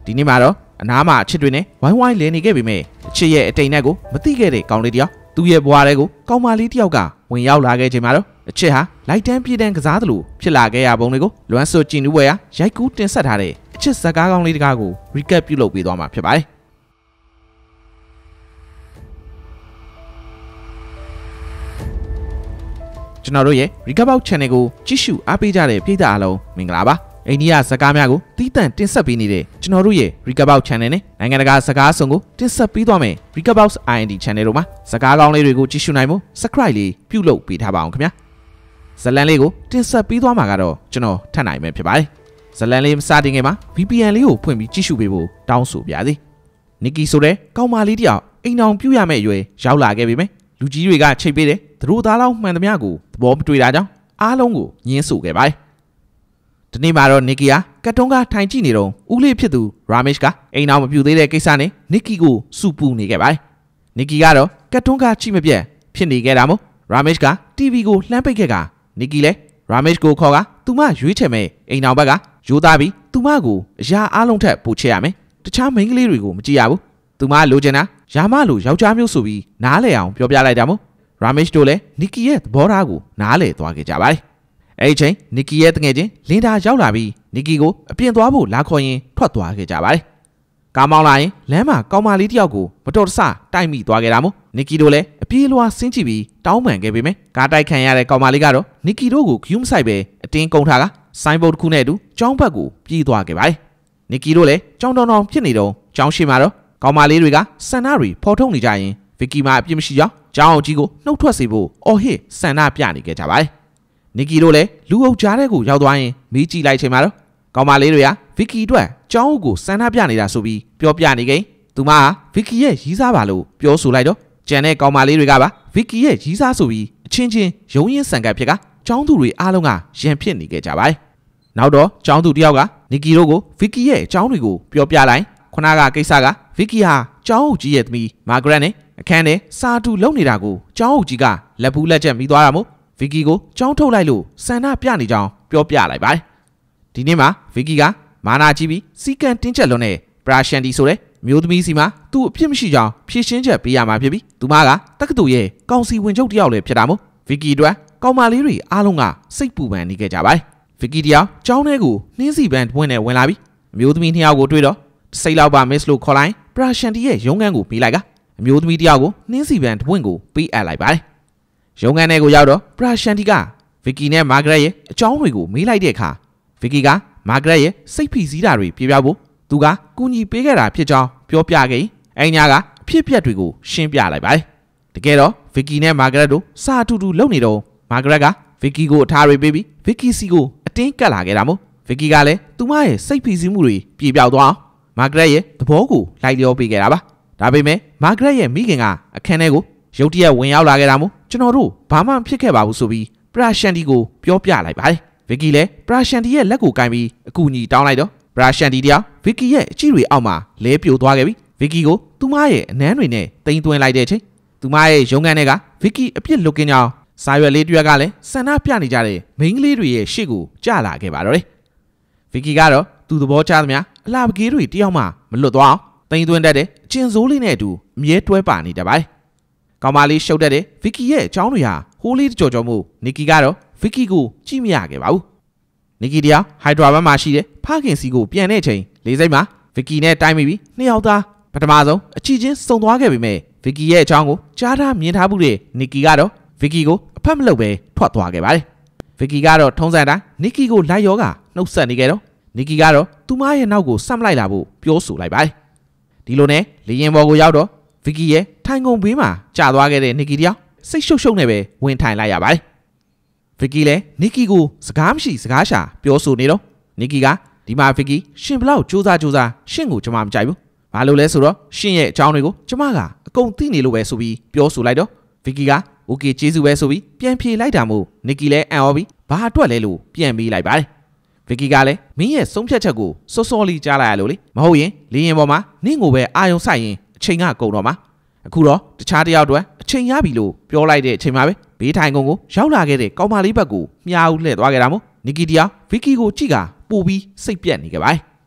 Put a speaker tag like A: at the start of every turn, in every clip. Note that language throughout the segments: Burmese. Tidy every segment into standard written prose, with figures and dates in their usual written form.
A: ဒီနေ့မှာတော့အနားမှာအချစ်တွေနဲ့ဝိုင်းဝိုင်းလည်နေခဲ့ပေမဲ့အချစ်ရဲ့အတိမ်နဲ့ကိုမသိခဲ့တဲ့ကောင်းလေးတယောက်သူ့ရဲ့ဘဝထဲကိုကောင်းမလေးတယောက်ကဝင်ရောက်လာခဲ့ချိန်မှာတော့အချစ်ဟာလိုက်တန်းပြေးတန်းကစားသလိုဖြစ်လာခဲ့ရပုံတွေကိုလွမ်းဆွကြည့်နူးပွဲရာရိုက်ကူးတင်ဆက်ထားတဲ့အချစ်ဇာတ်ကားကောင်းလေးတကားကို recap ပြုလုပ်ပေးသွားမှာဖြစ်ပါတယ်ကျွန်တော်တို့ရဲ့ recap out channel ကိုကြည့်ရှုအားပေးကြတဲ့ပရိသတ်အားလုံးမင်္ဂလာပါအိန္ဒိယဇာတ်ကားများကိုတီးတန့်တင်ဆက်ပေးနေတဲ့ကျွန်တော်တို့ရဲ့ recap out channel နဲ့နိုင်ငံတကာဇာတ်ကားအစုံကိုတင်ဆက်ပေးသွားမယ် recap out IND channel တို့မှာဇာတ်ကားကောင်းလေးတွေကိုကြည့်ရှုနိုင်ဖို့ subscribe လေးပြုလုပ်ပေးထားပါအောင်ခင်ဗျာဇလန်လေးကိုတင်ဆက်ပေးသွားမှာကတော့ကျွန်တော်ထပ်နိုင်မယ်ဖြစ်ပါတယ်ဇလန်လေးမစတင်ခင်မှာ VPN လေးကိုဖွင့်ပြီးကြည့်ရှုပေးဖို့တောင်းဆိုပါရစေနီကီဆိုတဲ့ကောင်းမလေးတယောက်အိမ်အောင်ပြုတ်ရမယ့်အရွယ်ရောက်လာခဲ့ပြီမယ်လူကြီးတွေကချိတ်ပေးတယ်သူတို့သားလောက်မှန်သမျှကိုသဘောမတွေ့တာကြောင့်အားလုံးကိုညှင်းဆိုခဲ့ပါတယ်ဒီနေ့မှာတော့နီကီဟာကတ်တုံးကထိုင်ကြည့်နေတော့ဦးလေးဖြစ်သူရာမစ်ကအိမ်အောင်မပြုတ်သေးတဲ့ကိစ္စနဲ့နီကီကိုစူပူနေခဲ့ပါတယ်နီကီကတော့ကတ်တုံးကချိမပြတ်ဖြစ်နေခဲ့တာမို့ရာမစ်က TV ကိုလှမ်းပိတ်ခဲ့ကနီကီလည်းရာမစ်ကိုခေါ်ကသူမရွေးချယ်မဲ့အိမ်အောင်ဘက်ကရိုးသားပြီးသူမကိုအရာအားလုံးထက်ပိုချဲရမယ်တခြားမိန်းကလေးတွေကိုမကြည့်ရဘူးသူမလိုချင်တာရာမလိုယောက်ျားမျိုးဆိုပြီးနားလဲအောင်ပြောပြလိုက်တာမို့ရာမစ်တို့လည်းနီကီရဲ့သဘောထားကိုနားလဲသွားခဲ့ကြပါတယ်အဲ့ဒီချိန်နီကီရဲ့တငယ်ချင်းလင်ဒါရောက်လာပြီးနီကီကိုအပြင်သွားဖို့လာခေါ်ရင်ထွက်သွားခဲ့ကြပါတယ်ကားမောင်းလာရင်လမ်းမှာကောင်မလေးတယောက်ကိုမတော်တဆတိုက်မိသွားခဲ့တာမို့နီကီတို့လည်းအပြေးလွှာဆင်းကြည့်ပြီးတောင်းပန်ခဲ့ပေမယ့်ကားတိုက်ခံရတဲ့ကောင်မလေးကတော့နီကီတို့ကိုဂယုမဆိုင်ပဲအတင်းကုန်ထားကဆိုင်းဘုတ်တစ်ခုနဲ့အတူကျောင်းဘက်ကိုပြေးသွားခဲ့ပါတယ်နီကီတို့လည်းကျောင်းတောင်ဖြစ်နေတော့ကျောင်းရှိမှာတော့ကောင်မလေးတွေကဆန္ဒတွေဖော်ထုတ်နေကြရင်ဗီကီမှာအပြစ်မရှိကြောင်းကျောင်းအောင်ကြီးကိုနှုတ်ထွက်စေဖို့အော်ဟစ်ဆန္ဒပြနေခဲ့ကြပါတယ်နီကီတို့လည်းလူအုပ်ကြားထဲကိုရောက်သွားရင်မေးကြည့်လိုက်ချိန်မှာတော့ကောင်မလေးတွေကဗီကီအတွက်ကျောင်းကိုဆန္ဒပြနေတာဆိုပြီးပြောပြနေခဲ့သူမကဗီကီရဲ့ရီးစားပါလို့ပြောဆိုလိုက်တော့ကျန်တဲ့ကောင်မလေးတွေကပါဗီကီရဲ့ရီးစားဆိုပြီးအချင်းချင်းရုံးရင်းဆန်ကပ်ဖြစ်ကကျောင်းသူတွေအားလုံးကရန်ဖြစ်နေခဲ့ကြပါတယ်နောက်တော့ကျောင်းသူတယောက်ကနီကီတို့ကိုဗီကီရဲ့အကြောင်းတွေကိုပြောပြလိုက်ခုနကကိစ္စကဗီကီဟာကျောင်းအုပ်ကြီးရဲ့သမီးမာဂရက်နဲ့အခန်းထဲစာတူလုံနေတာကိုကျောင်းအုပ်ကြီးကလက်ဘူးလက်ချက်မိသွားတာမို့ဗီကီကိုကျောင်းထုတ်လိုက်လို့ဆန္ဒပြနေကြောင်းပြောပြလိုက်ပါတယ်ဒီနေ့မှာဗီကီကမာနာကြီးပြီးစီကန်တင်းချက်လွန်တဲ့ပရာရှန်တီဆိုတဲ့မျိုးသမီးစီမှာသူ့အဖြစ်မရှိကြောင်းဖြည့်ရှင်းချက်ပေးရမှာဖြစ်ပြီးသူမကတက္ကသိုလ်ရဲ့ကောင်စီဝင်ချုပ်တယောက်လည်းဖြစ်တာမို့ဗီကီတို့ကောင်မလေးတွေအားလုံးကစိတ်ပူပန်နေခဲ့ကြပါတယ်ဗီကီတယောက်ကျောင်းထဲကိုနှင်းစီပန်တွင်းနဲ့ဝင်လာပြီးအမျိုးသမီးနှစ်ယောက်ကိုတွေ့တော့စိတ်လောက်ပါမစ်လို့ခေါ်လိုက်ပရာရှန်တီရဲ့ရုံးခန်းကိုပေးလိုက်ကအမျိုးသမီးတယောက်ကိုနှင်းစီပန်တွင်းကိုပေးအပ်လိုက်ပါတယ်ရုံးခန်းထဲကိုရောက်တော့ပရာရှန်တီကဗီကီနဲ့မာဂရက်ရဲ့အကြောင်းတွေကိုမေးလိုက်တဲ့အခါဗီကီကမာဂရက်ရဲ့စိတ်ဖိစီးတာတွေပြပြဖို့သူကကူညီပေးခဲ့တာဖြစ်ကြောင်းပြောပြခဲ့အိမ်ညာကအဖြစ်ပြက်တွေကိုရှင်းပြလိုက်ပါတယ်တကယ်တော့ဗီကီနဲ့မာဂရက်တို့စာအတူတူလုပ်နေတော့မာဂရက်ကဗီကီကိုအထားတွေပေးပြီးဗီကီစီကိုအတင်းကတ်လာခဲ့တာမို့ဗီကီကလည်းသူမရဲ့စိတ်ဖိစီးမှုတွေပြေပြောက်သွားအောင်မာဂရက်ရဲ့သဘောကိုလိုက်လျောပေးခဲ့တာပါဒါပေမဲ့မာဂရက်ရဲ့မိခင်ကအခန်းထဲကိုရုတ်တရက်ဝင်ရောက်လာခဲ့တာမို့ကျွန်တော်တို့ဘာမှဖြစ်ခဲ့ပါဘူးဆိုပြီးပရာရှန်တီကိုပြောပြလိုက်ပါတယ်ဗီကီလည်းပရာရှန်တီရဲ့လက်ကိုကင်ပြီးအကူအညီတောင်းလိုက်တော့ပရာရှန်တီတယောက်ဗီကီရဲ့အကြည့်တွေအောက်မှာလဲပြိုသွားခဲ့ပြီးဗီကီကိုသူမရဲ့အနမ်းတွေနဲ့တိမ်သွင်းလိုက်တဲ့အချိန်သူမရဲ့ရုံးခန်းထဲကဗီကီအပြစ်လွတ်ကင်းကြောင်းစာရွက်လေးတစ်ရွက်ကလည်းဆန္ဒပြနေကြတဲ့မိန်းကလေးတွေရဲ့ရှေ့ကိုကျလာခဲ့ပါတော့တယ်ဗီကီကတော့သူ့သဘောချသမျှအလားပကေးတွေတယောက်မှမလွတ်သွားအောင်တိမ်သွင်းတတ်တဲ့အကျဉ်စိုးလေးနဲ့အတူအမြဲတွဲပါနေတတ်ပါတယ်ကောင်မလေးရှုပ်တတ်တဲ့ဗီကီရဲ့အကြောင်းတွေဟာဟိုးလေးကြော်ကြော်မှုနီကီကတော့ဗီကီကိုကြည့်မရခဲ့ပါဘူးနီကီတယောက်ဟိုက်ဒရာဘတ်မှာရှိတဲ့ဖခင်စီကိုပြန်တဲ့အချိန်လေးစိတ်မှာဗီကီနဲ့တိုင်းမိပြီးနှစ်ယောက်သားပထမဆုံးအချီချင်းစုံသွားခဲ့ပေမဲ့ဗီကီရဲ့အကြောင်းကိုကြားထားမြင်ထားမှုတဲ့နီကီကတော့ဗီကီကိုအဖက်မလုပ်ပဲထွက်သွားခဲ့ပါတယ်ဗီကီကတော့ထုံးစံတိုင်းနီကီကိုလိုက်ရောကနှုတ်ဆက်နေခဲ့တော့နီကီကတော့သူမရဲ့နောက်ကိုဆက်မလိုက်လာဖို့ပြောဆိုလိုက်ပါတယ်ဒီလိုနဲ့လေရင်ဘော်ကိုရောက်တော့ဗီကီရဲ့ထိုင်ကုန်ဘေးမှာကျသွားခဲ့တဲ့နီကီတယောက်စိတ်ရှုပ်ရှုပ်နဲ့ပဲဝင်ထိုင်လိုက်ရပါတယ်ဗီကီလည်းနီကီကိုစကားမရှိစကားရှာပြောဆိုနေတော့နီကီကဒီမှာဗီကီရှင်ဘလောက်စူးစမ်းရှင့်ကိုကျွန်မမကြိုက်ဘူးဘာလို့လဲဆိုတော့ရှင့်ရဲ့အကြောင်းတွေကိုကျွန်မကအကုန်သိနေလို့ပဲဆိုပြီးပြောဆိုလိုက်တော့ဗီကီကโอเคကျေးဇူးပဲဆိုပြီးပြန်ဖြေလိုက်တာမို့နီကီလည်းအံ့ဩပြီးဘာအတွက်လဲလို့ပြန်မေးလိုက်ပါတယ်ဗီကီကလည်းမင်းရဲ့ဆုံးဖြတ်ချက်ကိုစောစောလေးကြားလိုက်ရလို့လေမဟုတ်ရင်လေရင်ပေါ်မှာနင့်ကိုပဲအာယုံဆိုင်ရင်အချိန်ကကုန်တော့မှာအခုတော့တခြားတယောက်အတွက်အချိန်ရပြီလို့ပြောလိုက်တဲ့အချိန်မှာပဲဘေးထိုင်ကုန်ကိုရောက်လာခဲ့တဲ့ကောင်မလေးဘက်ကိုမြားဦးလှည့်သွားခဲ့တာမို့နီကီတယောက်ဗီကီကိုကြည့်ကပို့ပြီးစိတ်ပြက်နေခဲ့ပါတယ်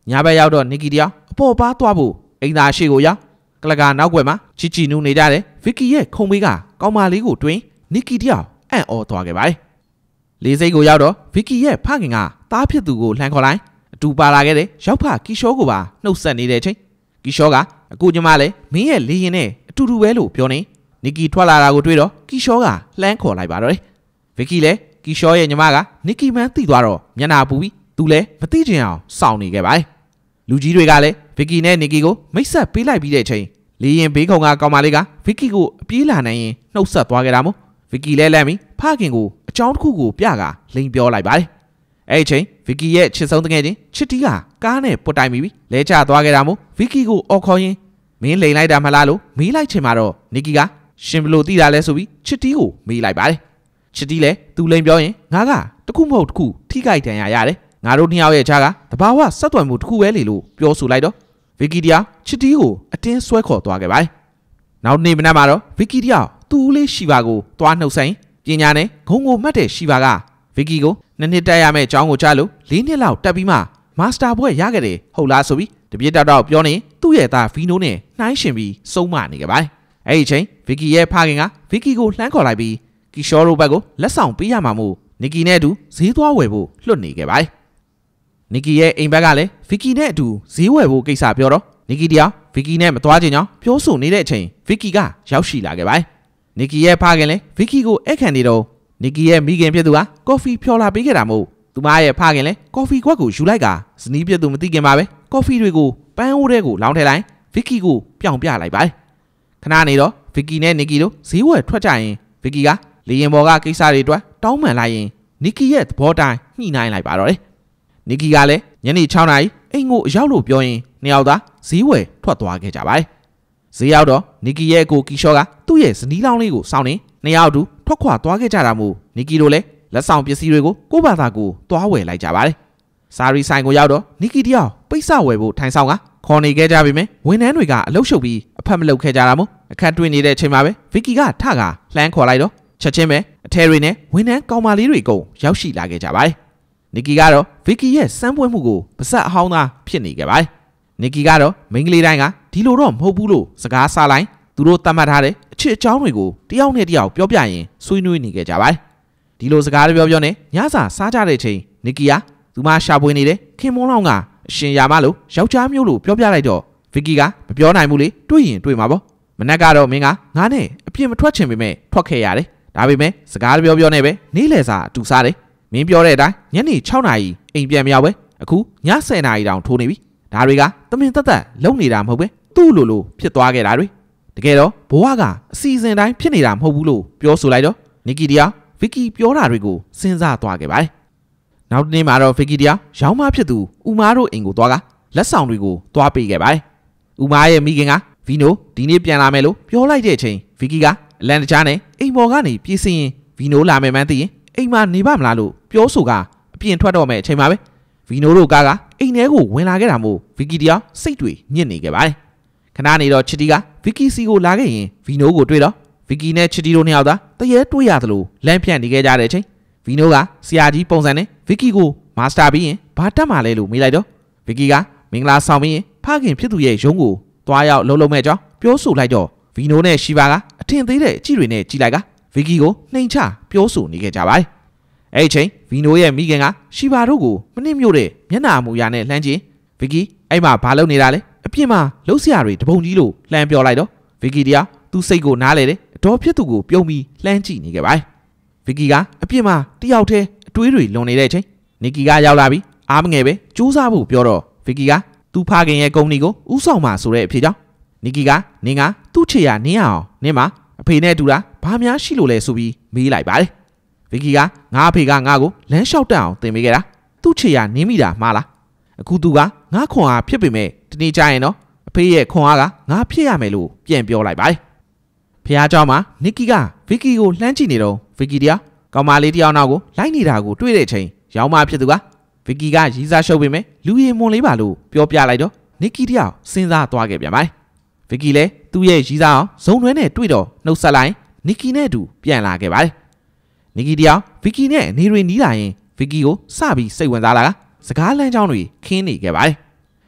A: ညာဘက်ရောက်တော့နီကီတယောက်အပေါ်ပါသွားဖို့အိမ်သာရှိကိုရောက်ကလကာနောက်ွယ်မှာချီချီနူးနေကြတယ်ဗစ်ကီရဲ့ခုံမေးကကောင်မလေးကိုတွင်နီကီတယောက်အံ့ဩသွားခဲ့ပါတယ်လေးစိတ်ကိုရောက်တော့ဗစ်ကီရဲ့ဖခင်ကတားဖြစ်သူကိုလှမ်းခေါ်လိုက်အတူပါလာခဲ့တဲ့ရောက်ဖကီရှောကိုပါနှုတ်ဆက်နေတဲ့ချိန်ကီရှောကအခုညီမလည်းမင်းရဲ့လေရင်နဲ့အတူတူပဲလို့ပြောနေနီကီထွက်လာတာကိုတွေ့တော့ကီရှောကလှမ်းခေါ်လိုက်ပါတော့တယ်ဗစ်ကီလည်းကီရှောရဲ့ညီမကနီကီမန်းသိသွားတော့မျက်နှာပူပြီးသူလည်းမသိချင်အောင်စောင့်နေခဲ့ပါတယ်လူကြီးတွေကလည်းဗစ်ကီနဲ့နီကီကိုမိတ်ဆက်ပေးလိုက်ပြီးတဲ့ချိန်လေရင်ဘေးခုံကကောင်မလေးကဗစ်ကီကိုအပြေးလာနိုင်ရင်နှုတ်ဆက်သွားခဲ့တာမို့ဗစ်ကီလည်းလန့်ပြီးဖခင်ကိုအကြောင်းတစ်ခုကိုပြကလိန်ပြောလိုက်ပါတယ်အဲ့ဒီချိန်ဗစ်ကီရဲ့ချစ်ဆုံးတငယ်ချင်းချစ်တီးကကားနဲ့ပုတ်တိုင်ပြီးလဲကျသွားခဲ့တာမို့ဗစ်ကီကိုအော်ခေါ်ရင်းမင်းလိန်လိုက်တာမလားလို့မေးလိုက်ချင်မှာတော့နီကီကရှင်ဘလို့သိတာလဲဆိုပြီးချစ်တီးကိုမေးလိုက်ပါတယ်ချစ်တီးလည်းသူလိန်ပြောရင်ငါကတခုမဟုတ်တခုထိခိုက်ဒဏ်ရာရတယ်ငါတို့နှစ်ယောက်ရဲ့ခြားကတဘာဝဆက်သွယ်မှုတစ်ခုပဲလေလို့ပြောဆိုလိုက်တော့ဗစ်ကီတယောက်ချစ်တီးကိုအတင်းဆွဲခေါ်သွားခဲ့ပါတယ်နောက်နေ့မနက်မှာတော့ဗစ်ကီတယောက်သူ့လေးရှီပါကိုသွားနှုတ်ဆိုင်ပညာနဲ့ဂုံကိုမှတ်တဲ့ရှီပါကဗစ်ကီကိုနှစ်တက်ရမယ့်အကြောင်းကိုကြားလို့၄နှစ်လောက်တက်ပြီးမှမာစတာဘွဲ့ရခဲ့တယ်ဟုတ်လားဆိုပြီးတပြည့်တောက်ပြောနေသူ့ရဲ့သားဗီနိုနဲ့နှိုင်းရှင်ပြီးစုံမနေခဲ့ပါတယ်အဲ့ဒီချိန်ဗစ်ကီရဲ့ဖခင်ကဗစ်ကီကိုလှမ်းခေါ်လိုက်ပြီးကီရှောရိုဘက်ကိုလက်ဆောင်ပေးရမှာမို့နီကီနဲ့အတူဈေးသွားဝယ်ဖို့လွတ်နေခဲ့ပါတယ်နီကီရဲ့အိမ်ဘက်ကလည်းဗစ်ကီနဲ့အတူဈေးဝယ်ဖို့ကိစ္စပြောတော့နီကီတယောက်ဗစ်ကီနဲ့မသွားချင်ကြောင်းပြောဆိုနေတဲ့အချိန်ဗစ်ကီကရောက်ရှိလာခဲ့ပါတယ်နီကီရဲ့ဖခင်လည်းဗစ်ကီကိုအခန့်နေတော့နီကီရဲ့မိခင်ဖြစ်သူကကော်ဖီဖြော်လာပေးခဲ့တာမို့သူမရဲ့ဖခင်လည်းကော်ဖီခွက်ကိုယူလိုက်ကဇနီးဖြစ်သူမသိခင်မှာပဲကော်ဖီတွေကိုပန်းအိုးထဲကိုလောင်းထည့်လိုက်ဗစ်ကီကိုပြောင်ပြလိုက်ပါတယ်ခဏနေတော့ဗစ်ကီနဲ့နီကီတို့ဈေးဝယ်ထွက်ကြရင်ဗစ်ကီကလေရင်ပေါ်ကကိစ္စတွေအတွက်တောင်းပန်လိုက်ရင်နီကီရဲ့သဘောတိုင်းညှိနှိုင်းလိုက်ပါတော့တယ်နီကီကလည်းညနေ6နာရီအိမ်ကိုအရောက်လို့ပြောရင်နှစ်ယောက်သားဈေးဝယ်ထွက်သွားခဲ့ကြပါတယ်ဈေးရောက်တော့နီကီရဲ့ကိုကီရှော့ကသူ့ရဲ့ဇနီးလောင်းလေးကိုစောင့်နေနှစ်ယောက်တူထွက်ခွာသွားခဲ့ကြတာမို့နီကီတို့လည်းလက်ဆောင်ပစ္စည်းတွေကိုကိုယ့်ဘာသာကိုသွားဝယ်လိုက်ကြပါတယ်စာရီဆိုင်ကိုရောက်တော့နီကီတယောက်ပိတ်စဝယ်ဖို့ထိုင်ဆောင်ကခေါ်နေခဲ့ကြပြီမယ်ဝန်ထမ်းတွေကအလုပ်ရှုပ်ပြီးအဖက်မလုပ်ခဲ့ကြတာမို့အခက်တွေ့နေတဲ့အချိန်မှာပဲဗစ်ကီကထကလှမ်းခေါ်လိုက်တော့ချက်ချင်းပဲအထယ်တွေနဲ့ဝန်ထမ်းကောင်မလေးတွေကုန်ရောက်ရှိလာခဲ့ကြပါတယ်နီကီကတော့ဗစ်ကီရဲ့စမ်းပွဲမှုကိုပါဆက်အဟောင်းသားဖြစ်နေခဲ့ပါတယ်နီကီကတော့မိန်းကလေးတိုင်းကဒီလိုတော့မဟုတ်ဘူးလို့စကားဆလိုက်သူတို့တတ်မှတ်ထားတဲ့အချစ်အကြောင်းတွေကိုတယောက်နဲ့တယောက်ပြောပြရင်ဆွေးနွေးနေခဲ့ကြပါတယ်ဒီလိုစကားတွေပြောနေညစာစားကြတဲ့ချိန်နီကီကသူမရှာပွေနေတဲ့ခင်မွန်းလောင်းကအရှင်ယာမလို့ယောက်ျားမျိုးလို့ပြောပြလိုက်တော့ဗစ်ကီကမပြောနိုင်ဘူးလေတွေးရင်တွေးမှာပေါ့မနက်ကတော့မင်းကငါနဲ့အပြစ်မထွက်ချင်ပေမဲ့ထွက်ခဲ့ရတယ်ဒါပေမဲ့စကားပြောနေပဲနေ့လယ်စာအတူစားတယ်မင်းပြောတဲ့အတိုင်းညနေ6နာရီအိမ်ပြန်မရောက်ပဲအခုည10နာရီတောင်ထိုးနေပြီဒါတွေကတမင်သက်လုံနေတာမဟုတ်ပဲသူ့လိုဖြစ်သွားခဲ့တာတွေတကယ်တော့ဘဝကအစီအစဉ်တိုင်းဖြစ်နေတာမဟုတ်ဘူးလို့ပြောဆိုလိုက်တော့နီကီတယောက်ဗစ်ကီပြောတာတွေကိုစဉ်းစားသွားခဲ့ပါတယ်နောက်နေ့မှာတော့ဗစ်ကီတယောက်ရောင်းမဖြစ်သူဦးမားတို့အိမ်ကိုသွားကလက်ဆောင်တွေကိုသွားပေးခဲ့ပါတယ်ဦးမားရဲ့မိခင်ကဗီနိုဒီနေ့ပြန်လာမယ်လို့ပြောလိုက်တဲ့အချိန်ဗစ်ကီကအလန်တကြားနဲ့အိမ်ပေါ်ကနေပြေးစင်းရင်ဗီနိုလာမယ်မှန်းသိရင်အိမ်မှာနေပါမလားလို့ပြောဆိုကအပြင်ထွက်တော့မယ်အချိန်မှာပဲဗီနိုတို့ကားကအိမ်ထဲကိုဝင်လာခဲ့တာမို့ဗစ်ကီတယောက်စိတ်တွေညစ်နေခဲ့ပါတယ်ခဏနေတော့ချစ်တီကဗစ်ကီစီကိုလာခဲ့ရင်ဗီနိုကိုတွေ့တော့ဗစ်ကီနဲ့ချစ်တီတို့နှစ်ယောက်သားတရေတွေ့ရသလိုလမ်းဖြန့်နေခဲ့ကြတဲ့အချိန်ဗီနိုကဆရာကြီးပုံစံနဲ့ဗစ်ကီကိုမာစတာပြီးရင်ဘာတက်မှလဲလို့မေးလိုက်တော့ဗစ်ကီကမင်္ဂလာဆောင်ပြီးရင်ဖခင်ဖြစ်သူရဲ့ရုံးကိုသွားရောက်လုံးမဲ့ကြောင်းပြောဆိုလိုက်တော့ဗီနိုနဲ့ရှီဘာကအထင်သေးတဲ့အကြည့်တွေနဲ့ကြည့်လိုက်ကဗစ်ကီကိုနှိမ်ချပြောဆိုနေခဲ့ကြပါတယ်အဲ့ဒီချိန်ဗီနိုရဲ့မိခင်ကရှီဘာတို့ကိုမနစ်မြို့တဲ့မျက်နှာမူရာနဲ့လှမ်းကြည့်ဗစ်ကီအဲ့မှာဘာလုပ်နေတာလဲအပြင်မှာလှုပ်ရှားတွေတပုံကြီးလို့လှမ်းပြောလိုက်တော့ဗစ်ကီတရားသူ့စိတ်ကိုနားလေတယ်အတော်ဖြစ်သူကိုပြုံးပြီးလှမ်းကြည့်နေခဲ့ပါတယ်ဗစ်ကီကအပြင်မှာတယောက်တည်းအတွေးတွေလွန်နေတဲ့အချိန်နီကီကရောက်လာပြီးအားမငယ်ပဲစူးစမ်းဖို့ပြောတော့ဗစ်ကီကသူ့ဖခင်ရဲ့ကုမ္ပဏီကိုဥဆောင်မှာဆိုတဲ့အဖြစ်ကြောင့်နီကီကနင်ကသူ့ချေရနင်းအောင်နင်မှာအဖေနဲ့တူတာဘာများရှိလို့လဲဆိုပြီးမေးလိုက်ပါတယ်ဗစ်ကီကငါအဖေကငါ့ကိုလမ်းလျှောက်တက်အောင်တင်ပေးခဲ့တာသူ့ချေရနင်းမိတာမှားလားအခုသူကငါခွန်အားဖြစ်ပေမဲ့ဒီနေ့ကျရင်တော့အဖေရဲ့ခွန်အားကငါဖြစ်ရမယ်လို့ပြန်ပြောလိုက်ပါတယ်ဖះเจ้าမှာနီကီကဗစ်ကီကိုလှမ်းကြည့်နေတော့ဗစ်ကီတရားကောင်မလေးတယောက်နောက်ကိုလိုက်နေတာကိုတွေ့တဲ့အချိန်ရောင်းမဖြစ်သူကဗစ်ကီကရီးစားရှုပ်ပေမဲ့လူရည်မွန်လေးပါလို့ပြောပြလိုက်တော့နီကီတယောက်စဉ်းစားသွားခဲ့ပြန်ပါတယ်ဗစ်ကီလည်းသူ့ရဲ့ရီးစားအောင်ဇုံတွဲနဲ့တွေ့တော့နှုတ်ဆက်လိုက်နီကီနဲ့အတူပြန်လာခဲ့ပါတယ်နီကီတယောက်ဗစ်ကီနဲ့နေတွေနီးလာရင်ဗစ်ကီကိုစပြီးစိတ်ဝင်စားလာကစကားလမ်းကြောင်းတွေခင်းနေခဲ့ပါတယ်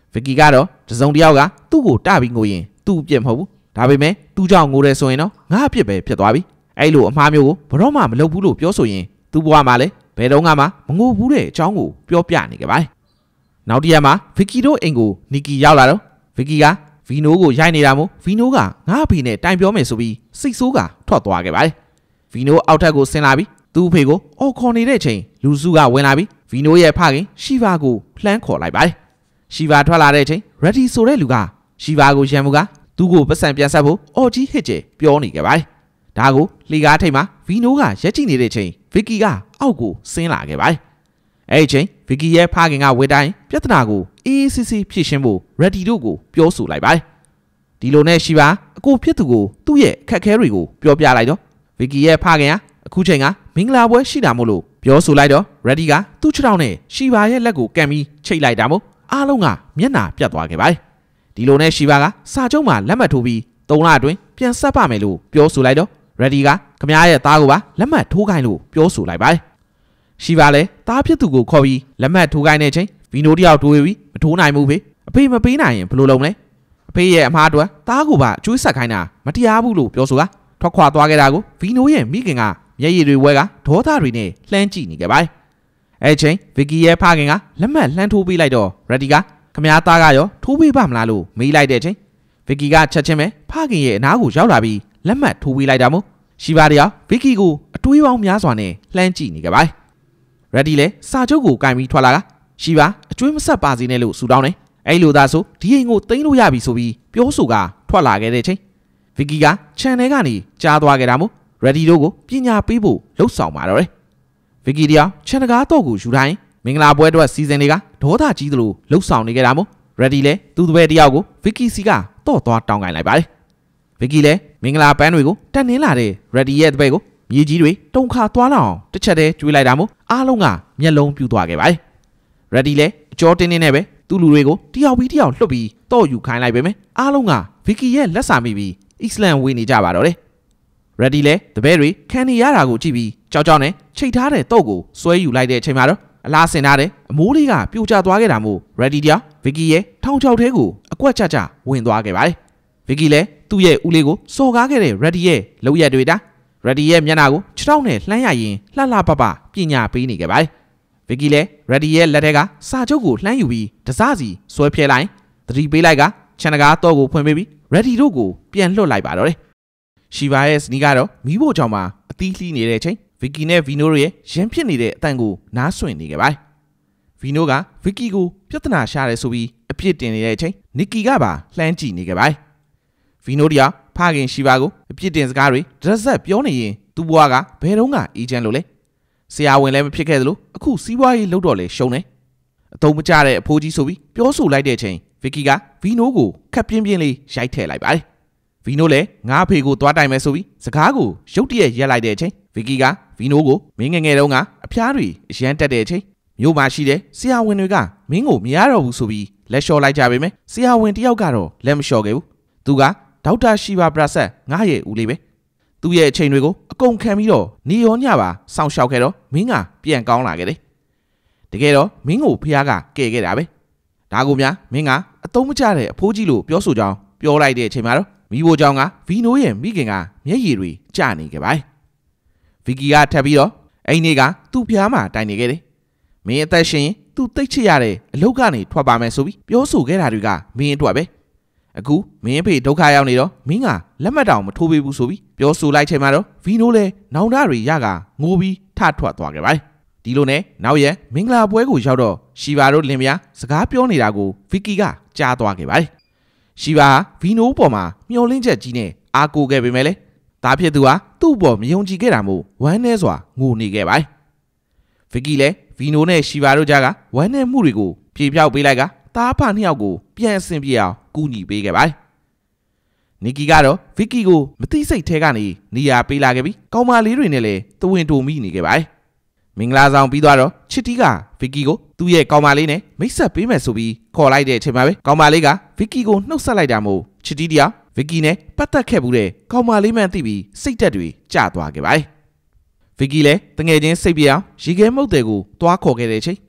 A: ဗီကီကတော့တစုံတစ်ယောက်ကသူ့ကိုတပြီးငိုရင်သူ့အပြစ်မဟုတ်ဘူးဒါပေမဲ့သူ့ကြောင့်ငိုတယ်ဆိုရင်တော့ငါအပြစ်ပဲဖြစ်သွားပြီအဲ့လိုအမှားမျိုးကိုဘရောမှမလုပ်ဘူးလို့ပြောဆိုရင်သူ့ဘဝမှာလည်းဘယ်တော့မှမငိုဘူးတဲ့အကြောင်းကိုပြောပြနေကြပါတယ်နောက်တစ်ရက်မှာဗီကီတို့အိမ်ကိုနီကီရောက်လာတော့ဗီကီကဗီနိုကိုရိုက်နေတာမို့ဗီနိုကငါအဖေနဲ့တိုင်ပြောမယ်ဆိုပြီးစိတ်ဆိုးကထွက်သွားခဲ့ပါတယ်ဗီနိုအောက်ထပ်ကိုဆင်းလာပြီးသူ့အဖေကိုအော်ခေါ်နေတဲ့အချိန်လူစုကဝင်လာပြီးဗီနိုရဲ့ဖခင်ရှီဗာကိုလှမ်းခေါ်လိုက်ပါတယ်ရှီဗာထွက်လာတဲ့အချိန်ရက်ဒီဆိုတဲ့လူကရှီဗာကိုရန်မှုကသူ့ကိုပတ်စံပြန်ဆက်ဖို့အော်ကြီးဟစ်ကျဲပြောနေခဲ့ပါတယ်ဒါကိုလှေကားထိပ်မှာဗီနိုကရက်ကြည့်နေတဲ့အချိန်ဗီကီကအောက်ကိုဆင်းလာခဲ့ပါတယ်အဲ့ဒီချိန်ဗီကီရဲ့ဖခင်ကဝေတိုင်းပြဿနာကိုအေးစစ်စစ်ဖြေရှင်းဖို့ရက်ဒီတို့ကိုပြောဆိုလိုက်ပါတယ်ဒီလိုနဲ့ရှီဗာအကိုဖြစ်သူကိုသူ့ရဲ့အခက်အခဲတွေကိုပြောပြလိုက်တော့ဗီကီရဲ့ဖခင်ကအခုချိန်ကမင်္ဂလာပွဲရှိတာမို့လို့ပြောဆိုလိုက်တော့ရက်ဒီကသူ့ခြေထောက်နဲ့ရှီဗာရဲ့လက်ကိုကန်ပြီးချိတ်လိုက်တာမို့အားလုံးကမျက်နှာပြတ်သွားခဲ့ပါတယ်ဒီလိုနဲ့ရှီဗာကစာချုပ်မှာလက်မှတ်ထိုးပြီး3လအတွင်းပြန်ဆက်ပါမယ်လို့ပြောဆိုလိုက်တော့ရက်ဒီကခမရဲ့သားကိုပါလက်မှတ်ထိုးခိုင်းလို့ပြောဆိုလိုက်ပါတယ်ရှီဗာလည်းသားဖြစ်သူကိုခေါ်ပြီးလက်မှတ်ထိုးခိုင်းတဲ့အချိန်ဗီနိုတယောက်တွေးပြီးမထိုးနိုင်ဘူးဖေအဖေမပေးနိုင်ရင်ဘယ်လိုလုပ်မလဲအဖေရဲ့အမားအတွက်သားကိုပါအကျွေးဆက်ခိုင်းတာမတရားဘူးလို့ပြောဆိုကထွက်ခွာသွားခဲ့တာကိုဗီနိုရဲ့မိခင်ကမျက်ရည်တွေဝဲကဒေါသတွေနဲ့လှမ်းကြည့်နေခဲ့ပါတယ်အဲ့ချိန်ဗီကီရဲ့ဖခင်ကလက်မှတ်လှမ်းထိုးပေးလိုက်တော့ရက်ဒီကခမသားကရောထိုးပေးပါမလားလို့မေးလိုက်တဲ့အချိန်ဗီကီကချက်ချင်းပဲဖခင်ရဲ့အနားကိုရောက်လာပြီးလက်မှတ်ထိုးပေးလိုက်တာမို့ရှီဗာတယောက်ဗီကီကိုအတွေးပေါင်းများစွာနဲ့လှမ်းကြည့်နေကြပါတယ်ရက်ဒီလည်းစာချုပ်ကိုကင်ပြီးထွက်လာကရှီဗာအကျွေးမဆက်ပါစေနဲ့လို့ဆူတောင်းတယ်အဲ့လိုသာဆိုဒီအိမ်ကိုသိမ်းလို့ရပြီဆိုပြီးပြောဆိုကထွက်လာခဲ့တဲ့ချိန်ဗီကီကခြံထဲကနေကြားသွားခဲ့တာမို့ရက်ဒီတို့ကိုပညာပေးဖို့လှုပ်ဆောင်ပါတော့တယ်ဗီကီတယောက်ခြံတကားတော့ကိုယူတိုင်းမင်္ဂလာပွဲအတွက်စီစဉ်တွေကဒေါသကြီးသလိုလှုပ်ဆောင်နေကြတာမို့ရက်ဒီလည်းသူ့တပည့်တယောက်ကိုဗီကီစီကတော့သွားတောင်းခိုင်းလိုက်ပါတယ်ဗီကီလည်းမင်္ဂလာပန်းတွေကိုတက်နှင်းလာတဲ့ရက်ဒီရဲ့တပည့်ကိုမြေကြီးတွေတုံခါသွားလောက်အောင်တစ်ချက်တည်းကျွေးလိုက်တာမို့အားလုံးကမျက်လုံးပြူသွားခဲ့ပါတယ်ရက်ဒီလည်းအကျော်တင်းတင်းနဲ့ပဲသူ့လူတွေကိုတယောက်ပြီးတယောက်လှုပ်ပြီးတော့ယူခိုင်းလိုက်ပေမဲ့အားလုံးကဗီကီရဲ့လက်စာမိပြီးအစ္စလမ်ဝေးနေကြပါတော့တယ်ရက်ဒီလည်းတပည့်တွေခံနေရတာကိုကြည့်ပြီးကြောက်ကြောက်နဲ့ချိတ်ထားတဲ့တော့ကိုဆွဲယူလိုက်တဲ့အချိန်မှာတော့အလားဆင်ထားတဲ့အမိုးလေးကပြိုကျသွားခဲ့တာမို့ရက်ဒီတယောက်ဗီကီရဲ့ထောင်ချောက်ထဲကိုအကွက်ချချဝင်သွားခဲ့ပါတယ်ဗီကီလည်းသူ့ရဲ့ဦးလေးကိုစော်ကားခဲ့တဲ့ရက်ဒီရဲ့လောက်ရက်တွေတာရက်ဒီရဲ့မျက်နှာကိုခြေထောက်နဲ့လှမ်းရရင်လှလှပပပညာပေးနေခဲ့ပါတယ်ဗီကီလည်းရက်ဒီရဲ့လက်ထဲကစာချုပ်ကိုလှမ်းယူပြီးတစားစီဆွဲဖြဲလိုက်သတိပေးလိုက်ကခြံတကားတော့ကိုဖွင့်ပေးပြီးရက်ဒီတို့ကိုပြန်လွှတ်လိုက်ပါတော့တယ်ရှီဗာရဲ့စနီးကတော့မီးဖို့ကြောင့်မှအသီးလှီးနေတဲ့အချိန်ဗီကီနဲ့ဗီနိုတို့ရဲ့ရန်ဖြစ်နေတဲ့အတန်ကိုနားဆွင့်နေခဲ့ပါတယ်ဗီနိုကဗီကီကိုပြဿနာရှာတယ်ဆိုပြီးအပြစ်တင်နေတဲ့အချိန်နီကီကပါလှမ်းကြည့်နေခဲ့ပါတယ်ဗီနိုတရားဖခင်ရှီဗာကိုအပြစ်တင်စကားတွေဒရက်ဆက်ပြောနေရင်သူ့ဘဝကဘယ်တော့မှအေးချမ်းလို့လဲဆရာဝန်လည်းမဖြစ်ခဲ့သလိုအခုစီးပွားရေးလုပ်တော့လေရှုံးနေအတုံးမကျတဲ့အဖိုးကြီးဆိုပြီးပြောဆိုလိုက်တဲ့အချိန်ဗီကီကဗီနိုကိုခက်ပြင်းပြင်းလေးရိုက်ထည့်လိုက်ပါတယ်ဗီနိုလည်းငါအဖေကိုသွားတိုင်မယ်ဆိုပြီးစကားကိုရုတ်တရက်ရက်လိုက်တဲ့အချိန်ဗီကီကဗီနိုကိုမင်းငယ်ငယ်တုန်းကအဖျားတွေအရန်တက်တဲ့အချိန်မြို့မှာရှိတဲ့ဆရာဝန်တွေကမင်းကိုမရတော့ဘူးဆိုပြီးလက်လျှော်လိုက်ကြပေမဲ့ဆရာဝန်တယောက်ကတော့လက်မလျှော်ခဲ့ဘူးသူကဒေါက်တာရှီဗာပရာဆက်ငါရဲ့ဦးလေးပဲသူ့ရဲ့အချိန်တွေကိုအကုန်ခံပြီးတော့နေရောညပါစောင့်ရှောက်ခဲ့တော့မင်းကပြန်ကောင်းလာခဲ့တယ်တကယ်တော့မင်းကိုဖះကကယ်ခဲ့တာပဲဒါကိုများမင်းကအတုံးမကျတဲ့အဖိုးကြီးလို့ပြောဆိုကြောင်းပြောလိုက်တဲ့အချိန်မှာတော့မိဘကြောင့်ကဗီနိုရဲ့မိခင်ကမျက်ရည်တွေကျနေခဲ့ပါတယ်ဗီကီကထပ်ပြီးတော့အိမ်တွေကသူ့ဖះမှာတိုင်နေခဲ့တယ်မင်းအသက်ရှင်ရင်သူ့တိတ်ချရတဲ့အလုပ်ကနေထွက်ပါမယ်ဆိုပြီးပြောဆိုခဲ့တာတွေကမင်းအတွက်ပဲအခုမင်းဖေဒုက္ခရောက်နေတော့မင်းကလက်မှတ်တောင်မထိုးပေးဘူးဆိုပြီးပြောဆိုလိုက်ချိန်မှာတော့ဗီနိုလည်းနောင်တတွေရကငိုပြီးထထွက်သွားခဲ့ပါတယ်ဒီလိုနဲ့နောက်ရက်မင်္ဂလာပွဲကိုရောက်တော့ရှီဗာတို့လင်မယားစကားပြောနေတာကိုဗီကီကကြားသွားခဲ့ပါတယ်ရှီဗာဗီနိုပေါ်မှာမျောလင်းချက်ကြီးနဲ့အားကိုခဲ့ပေမဲ့လည်းဒါဖြစ်သူဟာသူ့ပေါ်မယုံကြည်ခဲ့တာမို့ဝမ်းနည်းစွာငိုနေခဲ့ပါတယ်ဗီကီလည်းဗီနိုနဲ့ရှီဗာတို့ကြားကဝမ်းနည်းမှုတွေကိုပြေပြောက်ပေးလိုက်ကသားဖနှစ်ယောက်ကိုပြန်အဆင်ပြေအောင်ကူညီပေးခဲ့ပါတယ်နီကီကတော့ဗီကီကိုမသိစိတ်ထဲကနေနေရာပေးလာခဲ့ပြီးကောင်မလေးတွေနဲ့လည်းတဝင်းတူမိနေခဲ့ပါတယ်မင်္ဂလာဆောင်ပြီးသွားတော့ချစ်တီးကဗီကီကိုသူ့ရဲ့ကောင်မလေးနဲ့မိတ်ဆက်ပေးမယ်ဆိုပြီးခေါ်လိုက်တဲ့အချိန်မှာပဲကောင်မလေးကဗီကီကိုနှုတ်ဆက်လိုက်တာမို့ချစ်တီးတရားဗီကီနဲ့ပတ်သက်ခဲ့ဘူးတဲ့ကောင်မလေးမှန်သိပြီးစိတ်သက်တွေကျသွားခဲ့ပါတယ်ဗီကီလည်းတငယ်ချင်းစိတ်ပြအောင်ရေခဲမုတ်တယ်ကိုသွားခေါ်ခဲ့တဲ့အချိန်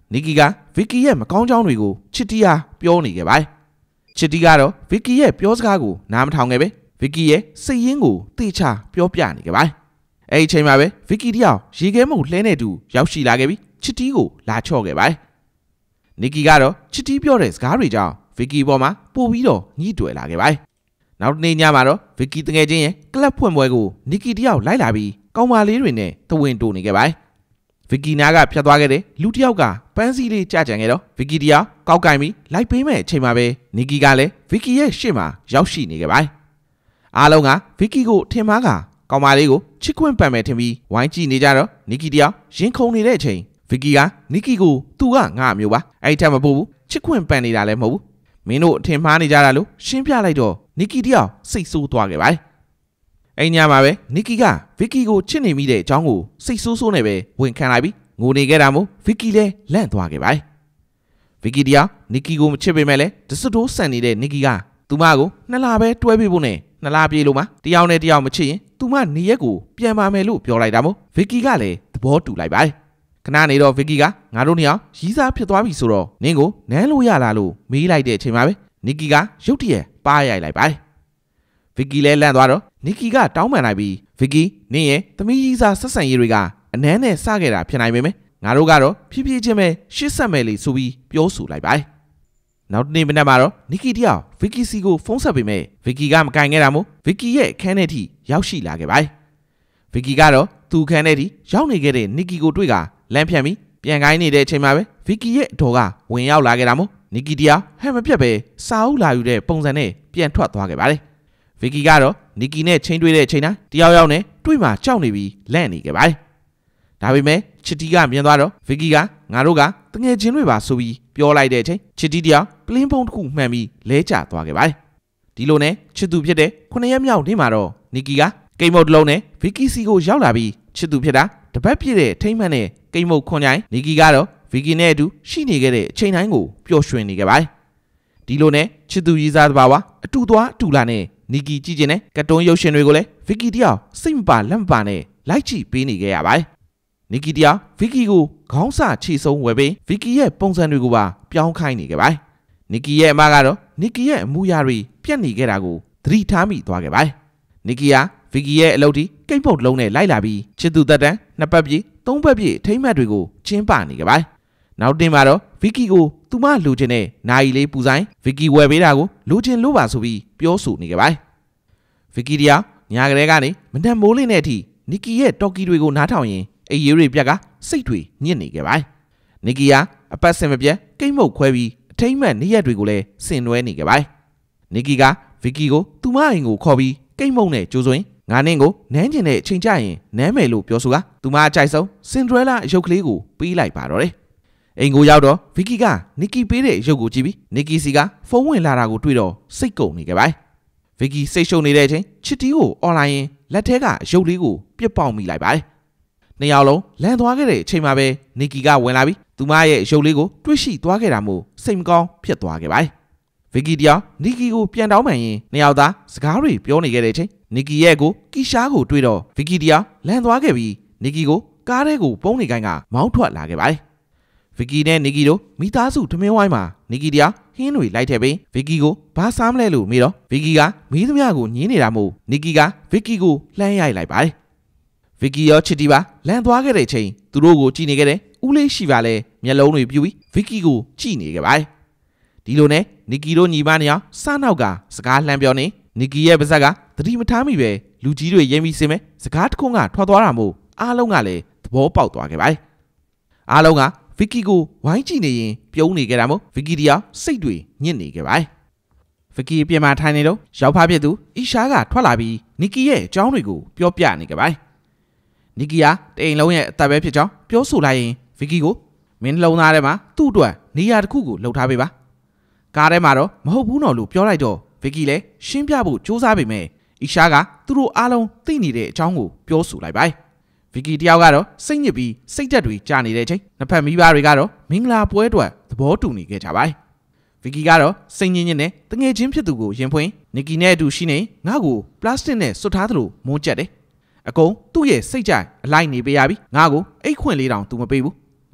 A: နီကီကဗစ်ကီရဲ့မကောင်းကြောင်းတွေကိုချစ်တီအားပြောနေခဲ့ပါတယ်ချစ်တီကတော့ဗစ်ကီရဲ့ပြောစကားကိုနားမထောင်ခဲ့ပဲဗစ်ကီရဲ့စိတ်ရင်းကိုတေချာပြောပြနေခဲ့ပါတယ်အဲ့ဒီအချိန်မှာပဲဗစ်ကီတယောက်ရေခဲမှုလှဲနေတူရောက်ရှိလာခဲ့ပြီးချစ်တီကိုလာချော့ခဲ့ပါတယ်နီကီကတော့ချစ်တီပြောတဲ့စကားတွေကြောင့်ဗစ်ကီပေါ်မှာပို့ပြီးတော့ညှိတွယ်လာခဲ့ပါတယ်နောက်တစ်နေ့ညမှာတော့ဗစ်ကီတငယ်ချင်းရဲ့ကလပ်ဖွင့်ပွဲကိုနီကီတယောက်လိုက်လာပြီးကောင်မလေးတွေနဲ့တဝင်းတိုးနေခဲ့ပါတယ်ဗစ်ကီနာကဖြတ်သွားခဲ့တဲ့လူတစ်ယောက်ကပန်းစည်းလေးကြကြံခဲ့တော့ဗစ်ကီတယောက်ကောက်ကင်ပြီးလိုက်ပေးမဲ့အချိန်မှာပဲနီကီကလည်းဗစ်ကီရဲ့ရှေ့မှာရောက်ရှိနေခဲ့ပါတယ်အားလုံးကဗစ်ကီကိုထင်မှားကကောင်မလေးကိုချစ်ခွင့်ပန်မယ်ထင်ပြီးဝိုင်းကြည့်နေကြတော့နီကီတယောက်ရင်ခုန်နေတဲ့အချိန်ဗစ်ကီကနီကီကိုသူကငါမျိုးပါအဲ့ထက်မပို့ဘူးချစ်ခွင့်ပန်နေတာလည်းမဟုတ်ဘူးမင်းတို့အထင်မှားနေကြတာလို့ရှင်းပြလိုက်တော့နီကီတယောက်စိတ်ဆိုးသွားခဲ့ပါတယ်အဲ့ညမှာပဲနီကီကဗစ်ကီကိုချစ်နေမိတဲ့အကြောင်းကိုစိတ်ဆိုးဆိုးနဲ့ပဲဝန်ခံလိုက်ပြီးငိုနေခဲ့တာမို့ဗစ်ကီလည်းလန့်သွားခဲ့ပါတယ်ဗစ်ကီတယောက်နီကီကိုမချစ်ပေမဲ့လည်းတစတိုးဆန်နေတဲ့နီကီကသူမကို2လပဲတွဲပေးဖို့နဲ့2လပြေလို့မှတယောက်နဲ့တယောက်မချစ်ရင်သူမနေရက်ကိုပြန်ပါမယ်လို့ပြောလိုက်တာမို့ဗစ်ကီကလည်းသဘောတူလိုက်ပါတယ်ခဏနေတော့ဗစ်ကီကငါတို့နှစ်ယောက်ရီးစားဖြစ်သွားပြီဆိုတော့နင်းကိုနမ်းလို့ရလားလို့မေးလိုက်တဲ့အချိန်မှာပဲနီကီကရုတ်တရက်ပါရိုက်လိုက်ပါတယ်ဗစ်ကီလည်းလန့်သွားတော့နီကီကတောင်းပန်လိုက်ပြီးဗစ်ကီနင်းရဲ့သမီးရီးစားဆက်ဆံရေးတွေကအနမ်းနဲ့စခဲ့တာဖြစ်နိုင်ပေမဲ့ငါတို့ကတော့ဖြည်းဖြည်းချင်းပဲရှစ်ဆက်မယ်လေဆိုပြီးပြောဆိုလိုက်ပါတယ်နောက်တနေ့မနက်မှာတော့နီကီတယောက်ဗစ်ကီစီကိုဖုန်းဆက်ပေမဲ့ဗစ်ကီကမကင်ခဲ့တာမို့ဗစ်ကီရဲ့အခန်းထဲထိရောက်ရှိလာခဲ့ပါတယ်ဗစ်ကီကတော့သူ့အခန်းထဲထိရောက်နေခဲ့တဲ့နီကီကိုတွေ့ကလမ်းဖြန့်ပြီးပြန်ကိုင်းနေတဲ့အချိန်မှာပဲဗစ်ကီရဲ့အတော်ကဝင်ရောက်လာခဲ့တာမို့နီကီတယောက်ဟဲ့မပြတ်ပဲစာအုပ်လာယူတဲ့ပုံစံနဲ့ပြန်ထွက်သွားခဲ့ပါတယ်ဗစ်ကီကတော့နီကီနဲ့ချင်းတွေ့တဲ့အချိန်တိုင်းတယောက်ယောက်နဲ့တွေ့မှကြောက်နေပြီးလန့်နေခဲ့ပါတယ်ဒါပေမဲ့ချစ်တီကမြင်သွားတော့ဗစ်ကီကငါတို့ကတငယ်ချင်းတွေပါဆိုပြီးပြောလိုက်တဲ့အချိန်ချစ်တီတယောက်ပလင်းပုံတစ်ခုမှန်ပြီးလဲကျသွားခဲ့ပါတယ်ဒီလိုနဲ့ချစ်သူဖြစ်တဲ့9ရက်မြောက်နေ့မှာတော့နီကီကကိတ်မုတ်တစ်လုံးနဲ့ဗစ်ကီစီကိုရောက်လာပြီးချစ်သူဖြစ်တာတပတ်ပြည့်တဲ့ထိမ့်မှန်နဲ့ကိတ်မုတ်ခွန်ကြိုင်နီကီကတော့ဗစ်ကီနဲ့အတူရှိနေခဲ့တဲ့အချိန်တိုင်းကိုပျော်ရွှင်နေခဲ့ပါတယ်ဒီလိုနဲ့ချစ်သူရည်စားတဘာဝအတူသွားအတူလာနဲ့နီကီကြည့်ခြင်းနဲ့ကတ်တုန်းရုပ်ရှင်တွေကိုလည်းဗစ်ကီတယောက်စိတ်မပါလက်မပါနဲ့လိုက်ကြည့်ပေးနေခဲ့ရပါတယ်နီကီတယောက်ဗစ်ကီကိုခေါင်းစချီဆုံးဝယ်ပြီးဗစ်ကီရဲ့ပုံစံတွေကိုပါပြောင်းခိုင်းနေခဲ့ပါတယ်နီကီရဲ့အမကတော့နီကီရဲ့အမူအရာတွေပြတ်နေခဲ့တာကိုသတိထားမိသွားခဲ့ပါတယ်နီကီကဗစ်ကီရဲ့အလုပ်ဒီကိတ်ပုတ်လုံးနဲ့လိုက်လာပြီးချစ်သူသက်တမ်း2ပတ်ပြည့်3ပတ်ပြည့်ထိမ့်မှတ်တွေကိုကျင်းပနေခဲ့ပါတယ်နောက်တင်မှာတော့ဗစ်ကီကိုသူမလိုချင်တဲ့နိုင်လေးပူဆိုင်ဗစ်ကီဝယ်ပေးတာကိုလိုချင်လို့ပါဆိုပြီးပြောဆိုနေခဲ့ပါတယ်ဗစ်ကီတယောက်ညာကလေးကနေမနှံမိုးလေးနဲ့အထိနီကီရဲ့တော်ကီတွေကိုနားထောင်ရင်အေးရီပြက်ကစိတ်တွေညစ်နေခဲ့ပါတယ်နီကီကအပတ်စင်မပြတ်ကိတ်မုတ်ခွဲပြီးအထိမ့်မှတ်နေ့ရက်တွေကိုလည်းဆင်နွှဲနေခဲ့ပါတယ်နီကီကဗစ်ကီကိုသူမအိမ်ကိုခေါ်ပြီးကိတ်မုတ်နဲ့ကြိုးစွင်းငါနင်းကိုနမ်းကျင်တဲ့အချိန်ကျရင်နမ်းမယ်လို့ပြောဆိုကသူမအကြိုက်ဆုံးစင်ဒရဲလာအရုပ်ကလေးကိုပေးလိုက်ပါတော့တယ်အိမ်ကိုရောက်တော့ဗစ်ကီကနီကီပေးတဲ့အရုပ်ကိုကြည့်ပြီးနီကီစီကဖုန်းဝင်လာတာကိုတွေ့တော့စိတ်ကုန်နေခဲ့ပါတယ်ဗစ်ကီစိတ်ရှုံနေတဲ့အချိန်ချစ်တီကိုအွန်လိုင်းရင်လက်ထဲကအရုပ်လေးကိုပြစ်ပေါက်မိလိုက်ပါတယ်နှစ်ယောက်လုံးလန်သွားခဲ့တဲ့အချိန်မှာပဲနီကီကဝင်လာပြီးသူမရဲ့ရုပ်လေးကိုတွေ့ရှိသွားခဲ့တာမို့စိတ်မကောင်းဖြစ်သွားခဲ့ပါတယ်ဗစ်ကီတယောက်နီကီကိုပြန်တောင်းပန်ရင်နှစ်ယောက်သားစကားတွေပြောနေခဲ့တဲ့အချိန်နီကီရဲ့ကိုကီရှားကိုတွေ့တော့ဗစ်ကီတယောက်လန်သွားခဲ့ပြီးနီကီကိုကားထဲကိုပုံးနေကိုင်းကမောင်းထွက်လာခဲ့ပါတယ်ဗစ်ကီနဲ့နီကီတို့မိသားစုထမင်းဝိုင်းမှာနီကီတယောက်ဟင်းတွေလိုက်ထည့်ပြီးဗစ်ကီကိုဘာစားမလဲလို့မေးတော့ဗစ်ကီကမီးသမျှကိုညင်းနေတာမို့နီကီကဗစ်ကီကိုလှမ်းရိုက်လိုက်ပါတယ်ဗစ်ကီရောချစ်တီပါလန်သွားခဲ့တဲ့အချိန်သူတို့ကိုကြည့်နေခဲ့တဲ့ဦးလေးရှိပါလဲမျက်လုံးတွေပြူပြီးဗစ်ကီကိုကြည့်နေခဲ့ပါတယ်ဒီလိုနဲ့နီကီတို့ညီမနှစ်ယောက်စားနောက်ကစကားလှမ်းပြောနေနီကီရဲ့ပါဇက်ကသတိမထားမိပဲလူကြီးတွေရင်ပြီးစင်မဲ့စကားတစ်ခုကထွက်သွားတာမို့အားလုံးကလည်းသဘောပေါက်သွားခဲ့ပါတယ်အားလုံးကဗစ်ကီကိုဝိုင်းကြည့်နေရင်ပြုံးနေခဲ့တာမို့ဗစ်ကီတယောက်စိတ်တွေညစ်နေခဲ့ပါတယ်ဗစ်ကီပြင်မာထိုင်နေတော့ရောက်ဖားဖြစ်သူအီရှားကထွက်လာပြီးနီကီရဲ့အကြောင်းတွေကိုပြောပြနေခဲ့ပါတယ်နီကီကတိမ်လုံးရဲ့အသက်ပဲဖြစ်ကြောင်းပြောဆိုလိုက်ရင်ဗစ်ကီကိုမင်းလုံးသားထဲမှာသူ့အတွက်နေရာတစ်ခုကိုလှုပ်ထားပေးပါကားထဲမှာတော့မဟုတ်ဘူးနော်လို့ပြောလိုက်တော့ဗစ်ကီလည်းရှင်းပြဖို့စူးစမ်းပေမဲ့အီရှားကသူတို့အားလုံးသိနေတဲ့အကြောင်းကိုပြောဆိုလိုက်ပါတယ်ဗစ်ကီတယောက်ကတော့စိတ်ညစ်ပြီးစိတ်ဓာတ်တွေကျနေတဲ့အချိန်နှစ်ဖက်မိဘတွေကတော့မင်္ဂလာပွဲအတွက်သဘောတူနေခဲ့ကြပါတယ်ဗစ်ကီကတော့စိတ်ညစ်ညစ်နဲ့တငယ်ချင်းဖြစ်သူကိုရင်ဖွင့်နီကီနဲ့အတူရှိနေငါ့ကိုပလတ်စတစ်နဲ့စွတ်ထားသလိုမုန်းကျက်တယ်အကုန်သူ့ရဲ့စိတ်ကြိုက်အလိုက်နေပေးရပြီငါ့ကိုအိတ်ခွင့်လေးတောင်သူမပေးဘူး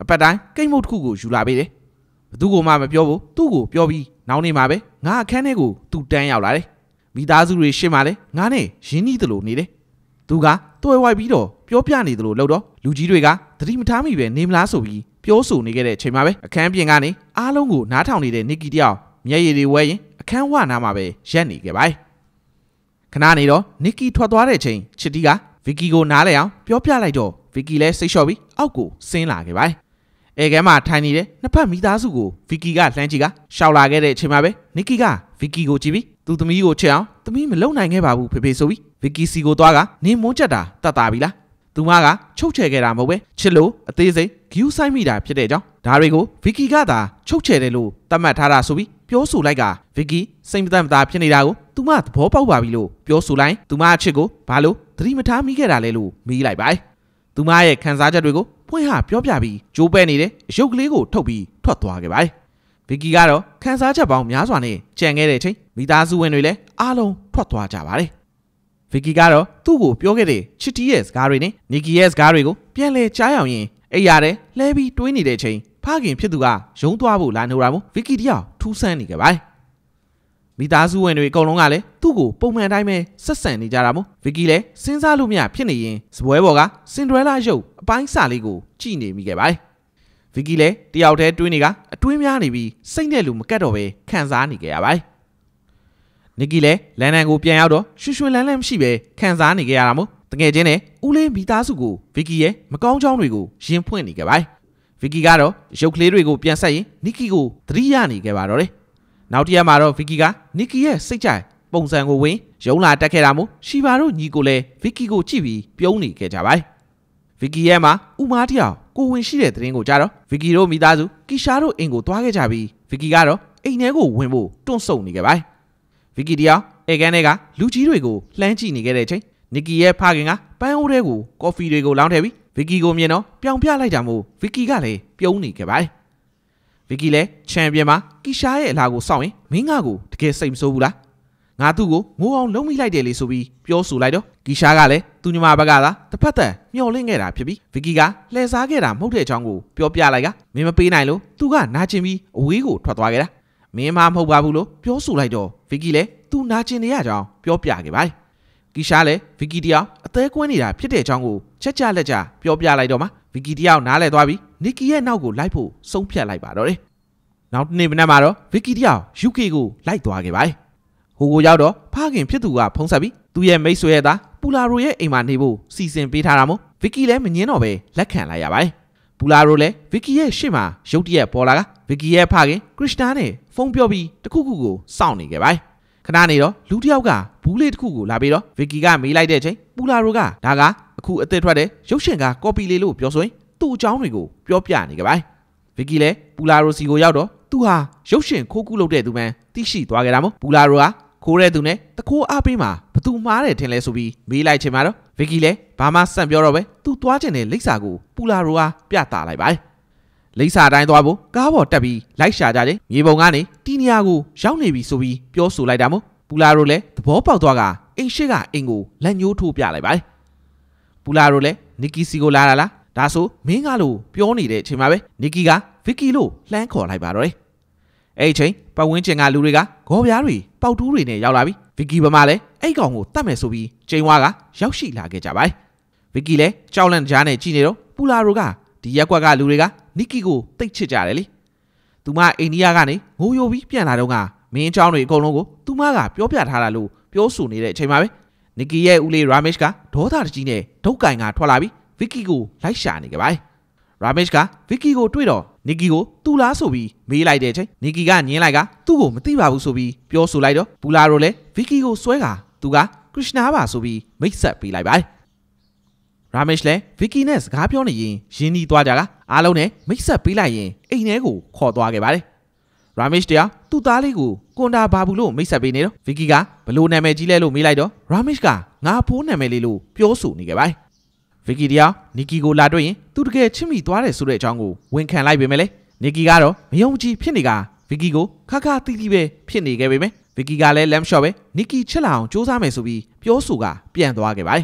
A: အပတ်တိုင်းကိတ်မုတ်တစ်ခုကိုယူလာပေးတယ်ဘသူ့ကိုမှမပြောဘူးသူ့ကိုပြောပြီးနောက်နေ့မှာပဲငါအခန်းထဲကိုသူတန်းရောက်လာတယ်မိသားစုတွေရှင်းမှလည်းငါနဲ့ရင်းနှီးသလိုနေတယ်သူကတွဲဝိုက်ပြီးတော့ပြောပြနေသလိုလှုပ်တော့လူကြီးတွေကသတိမထားမိပဲနေမလားဆိုပြီးပြောဆိုနေခဲ့တဲ့အချိန်မှာပဲအခန်းပြင်ကနေအားလုံးကိုနားထောင်နေတဲ့နစ်ကီတယောက်မျက်ရည်တွေဝဲရင်အခန်းဝနာမှာပဲရက်နေခဲ့ပါတယ်ခဏနေတော့နစ်ကီထွက်သွားတဲ့အချိန်ချစ်တီကဗီကီကိုနားလဲအောင်ပြောပြလိုက်တော့ဗီကီလည်းစိတ်လျှော့ပြီးအောက်ကိုဆင်းလာခဲ့ပါတယ်အဲကဲမှာထိုင်နေတဲ့နှစ်ဖက်မိသားစုကိုဗီကီကလှမ်းကြည့်ကရှောက်လာခဲ့တဲ့အချိန်မှာပဲနစ်ကီကဗီကီကိုကြည့်ပြီးသူ့သမီးကိုချစ်အောင်သမီးမလုံနိုင်ခဲ့ပါဘူးဖေဖေဆိုပြီးဗီကီစီကိုသွားကနင်းမွန်းချက်တာတတ်တာပြီလားသူမကချုပ်ချယ်ခဲ့တာမဟုတ်ပဲချစ်လို့အသေးစိတ်ဂယူးဆိုင်မိတာဖြစ်တဲ့ကြောင့်ဒါတွေကိုဗီကီကသာချုပ်ချယ်တယ်လို့သတ်မှတ်ထားတာဆိုပြီးပြောဆိုလိုက်ကဗီကီစိတ်မသက်မသာဖြစ်နေတာကိုသူမသဘောပေါက်ပါပြီလို့ပြောဆိုလိုက်သူမအချစ်ကိုဘာလို့သတိမထားမိခဲ့တာလဲလို့မေးလိုက်ပါတယ်သူမရဲ့ခံစားချက်တွေကိုဖွင့်ဟပြောပြပြီးကြိုးပဲနေတဲ့အရုပ်ကလေးကိုထုတ်ပြီးထွက်သွားခဲ့ပါတယ်ဗီကီကတော့ခံစားချက်ပေါင်းများစွာနဲ့ကြံခဲ့တဲ့အချိန်မိသားစုဝင်တွေလည်းအားလုံးထွက်သွားကြပါတယ်ဗီကီကတော့သူ့ကိုပြောခဲ့တဲ့ချစ်တီရဲ့စကားတွေနဲ့နီကီရဲ့စကားတွေကိုပြန်လဲကြားအောင်ရင်အိပ်ရတယ်လဲပြီးတွေးနေတဲ့အချိန်ဖခင်ဖြစ်သူကရုံးသွားဖို့လာနေတာမို့ဗီကီတယောက်ထူးဆန်းနေခဲ့ပါတယ်မိသားစုဝင်တွေအကုန်လုံးကလည်းသူ့ကိုပုံမှန်တိုင်းပဲဆက်ဆံနေကြတာမို့ဗီကီလည်းစဉ်းစားလို့မရဖြစ်နေရင်စပွဲပေါ်ကစင်ဒရဲလာရုပ်အပိုင်းစာလေးကိုကြည့်နေမိခဲ့ပါတယ်ဗီကီလည်းတယောက်တည်းတွေးနေကအတွေးများနေပြီးစိတ်နဲ့လူမကတ်တော့ပဲခံစားနေကြရပါတယ်နစ်ကီလည်းလန်ဒန်ကိုပြန်ရောက်တော့ရွှေရွှေလန်းလန်းမရှိပဲခံစားနေကြရတာမို့တကယ်ချင်းနဲ့ဦးလေးမိသားစုကိုဗီကီရဲ့မကောင်းကြောင်းတွေကိုရင်ဖွင့်နေကြပါတယ်ဗီကီကတော့ရုပ်ကလေးတွေကိုပြန်ဆက်ရင်နစ်ကီကိုသတိရနေကြပါတော့တယ်နောက်တစ်ရက်မှာတော့ဗီကီကနစ်ကီရဲ့စိတ်ကြိုက်ပုံစံကိုဝင်ရုံးလာတက်ခဲ့တာမို့ရှီဘာတို့ညီကိုလည်းဗီကီကိုကြည့်ပြီးပြုံးနေခဲ့ကြပါတယ်ဗီကီရဲ့မှာဥမာတယောက်ကိုဝင်ရှိတဲ့သတင်းကိုကြားတော့ဗီကီတို့မိသားစုကီရှာတို့အိမ်ကိုသွားခဲ့ကြပြီးဗီကီကတော့အိမ်ထဲကိုဝင်ဖို့တွန့်ဆုတ်နေခဲ့ပါတယ်ဗီကီတယောက်အဲကန်ထဲကလူကြီးတွေကိုလှမ်းကြည့်နေခဲ့တဲ့အချိန်နစ်ကီရဲ့ဖခင်ကပန်းအိုးထဲကိုကော်ဖီတွေကိုလောင်းထည့်ပြီးဗီကီကိုမြင်တော့ပြောင်ပြလိုက်တာမို့ဗီကီကလည်းပြုံးနေခဲ့ပါတယ်ဗီကီလည်းချန်ပီယံမှာကီရှာရဲ့အလားကိုစောင့်ရင်မင်းငါကိုတကယ်စိတ်မဆိုးဘူးလားငါသူ့ကိုငိုအောင်လုံးမိလိုက်တယ်လေဆိုပြီးပြောဆိုလိုက်တော့ကီရှာကလည်းသူညီမဘက်ကသာတစ်ဖက်သက်မျောလင့်ခဲ့တာဖြစ်ပြီးဗီကီကလှည့်စားခဲ့တာမဟုတ်တဲ့အကြောင်းကိုပြောပြလိုက်ကမင်းမပေးနိုင်လို့သူကနာကျင်ပြီးအဝေးကိုထွက်သွားခဲ့တာမင်းမမဟုတ်ပါဘူးလို့ပြောဆိုလိုက်တော့ဗီကီလည်းသူနာကျင်နေရကြောင်းပြောပြခဲ့ပါတယ်ကီရှာလည်းဗီကီတယောက်အသေးကွင်းနေတာဖြစ်တဲ့အကြောင်းကိုချက်ကြလက်ကြပြောပြလိုက်တော့မှဗီကီတယောက်နားလဲသွားပြီးနစ်ကီရဲ့နောက်ကိုလိုက်ဖို့ဆုံးဖြတ်လိုက်ပါတော့တယ်နောက်နေ့မနက်မှာတော့ဗီကီတယောက် UK ကိုလိုက်သွားခဲ့ပါတယ်ဟိုကိုရောက်တော့ဖခင်ဖြစ်သူကဖုန်းဆက်ပြီးသူ့ရဲ့မိတ်ဆွေရဲ့သားပူလာရိုရဲ့အိမ်မှာနေဖို့စီစဉ်ပေးထားတာမို့ဗီကီလည်းမငင်းတော့ပဲလက်ခံလိုက်ရပါတယ်ပူလာရိုလည်းဗီကီရဲ့ရှေ့မှာရုတ်တရက်ပေါ်လာကဗီကီရဲ့ဖခင်ခရစ်စတာနဲ့ဖုန်းပြောပြီးတခုခုကိုစောင့်နေခဲ့ပါတယ်ခဏနေတော့လူတစ်ယောက်ကဘူးလေးတစ်ခုကိုလာပြီးတော့ဗီကီကမေးလိုက်တဲ့အချိန်ပူလာရိုကဒါကအခုအသက်ထွက်တဲ့ရုပ်ရှင်ကကော်ပီလေးလို့ပြောဆိုရင်သူ့အကြောင်းတွေကိုပြောပြနေကြပါတယ်ဗီကီလည်းပူလာရိုစီကိုရောက်တော့သူဟာရုပ်ရှင်ခိုးကူးလုပ်တဲ့သူမှန်သိရှိသွားကြတာမို့ပူလာရိုကခိုးတဲ့သူနဲ့တခိုးအားပေးမှာဘသူမှားတယ်ထင်လဲဆိုပြီးမေးလိုက်ချင်မှာတော့ဗီကီလည်းဘာမှစံပြောတော့ပဲသူသွားချင်တဲ့လိပ်စာကိုပူလာရိုကပြသလိုက်ပါတယ်လိပ်စာတိုင်းသွားဖို့ကားပေါ်တက်ပြီးလိုက်ရှာကြတယ်မြေပုံကနေတီနီယာကိုရောက်နေပြီဆိုပြီးပြောဆိုလိုက်တာမို့ပူလာရိုလည်းသဘောပေါက်သွားကအိမ်ရှိကအိမ်ကိုလက်ညှိုးထိုးပြလိုက်ပါတယ်ပူလာရိုလည်းနစ်ကီစီကိုလာတာလားဒါဆိုမင်းကလို့ပြောနေတဲ့အချိန်မှာပဲနစ်ကီကဗီကီလို့လှမ်းခေါ်လိုက်ပါတော့တယ်အဲ့အချိန်ပတ်ဝန်းကျင်ကလူတွေကဂေါ်ပြားတွေပေါက်တူးတွေနဲ့ရောက်လာပြီးဗီကီဘမလည်းအဲ့ကောင်ကိုတတ်မယ်ဆိုပြီးချိန်ဝါကရောက်ရှိလာခဲ့ကြပါတယ်ဗီကီလည်းကြောက်လန့်ကြားနဲ့ကြည့်နေတော့ပူလာရိုကဒီရက်ကွက်ကလူတွေကနစ်ကီကိုတိတ်ချစ်ကြတယ်လေသူမအိန္ဒိယကနေငိုယိုပြီးပြန်လာတော့ကမင်းအကြောင်းတွေအကုန်လုံးကိုသူမကပြောပြထားတာလို့ပြောဆိုနေတဲ့အချိန်မှာပဲနစ်ကီရဲ့ဦးလေးရာမစ်ကဒေါသတကြီးနဲ့ဒုတ်ကင်ကထွက်လာပြီးဗီကီကိုလိုက်ရှာနေကြပါတယ်ရာမစ်ကဗီကီကိုတွေ့တော့နစ်ကီကိုသူ့လားဆိုပြီးမေးလိုက်တဲ့အချိန်နစ်ကီကညင်းလိုက်ကသူ့ကိုမသိပါဘူးဆိုပြီးပြောဆိုလိုက်တော့ပူလာရိုလည်းဗီကီကိုဆွဲကသူကခရစ်စနာပါဆိုပြီးမိတ်ဆက်ပေးလိုက်ပါတယ်ရာမစ်လည်းဗီကီနဲ့စကားပြောနေရင်ရင်းနှီးသွားကြကအားလုံးနဲ့မိတ်ဆက်ပေးလိုက်ရင်အိမ်ထဲကိုခေါ်သွားခဲ့ပါတယ်ရာမစ်တရားသူ့သားလေးကိုကွန်တာဘာဘူးလို့မိတ်ဆက်ပေးနေတော့ဗီကီကဘလို့နာမည်ကြီးလဲလို့မေးလိုက်တော့ရာမစ်ကငါဖိုးနာမည်လေးလို့ပြောဆိုနေခဲ့ပါတယ်ဗီကီတရားနစ်ကီကိုလာတွေ့ရင်သူတကယ်ချစ်မိသွားတယ်ဆိုတဲ့အကြောင်းကိုဝန်ခံလိုက်ပေမဲ့လေနစ်ကီကတော့မယုံကြည်ဖြစ်နေကဗီကီကိုခါခါတီးတီးပဲဖြစ်နေခဲ့ပေမဲ့ဗီကီကလည်းလမ်းလျှော့ပဲနစ်ကီချစ်လာအောင်စူးစမ်းမယ်ဆိုပြီးပြောဆိုကပြန်သွားခဲ့ပါတယ်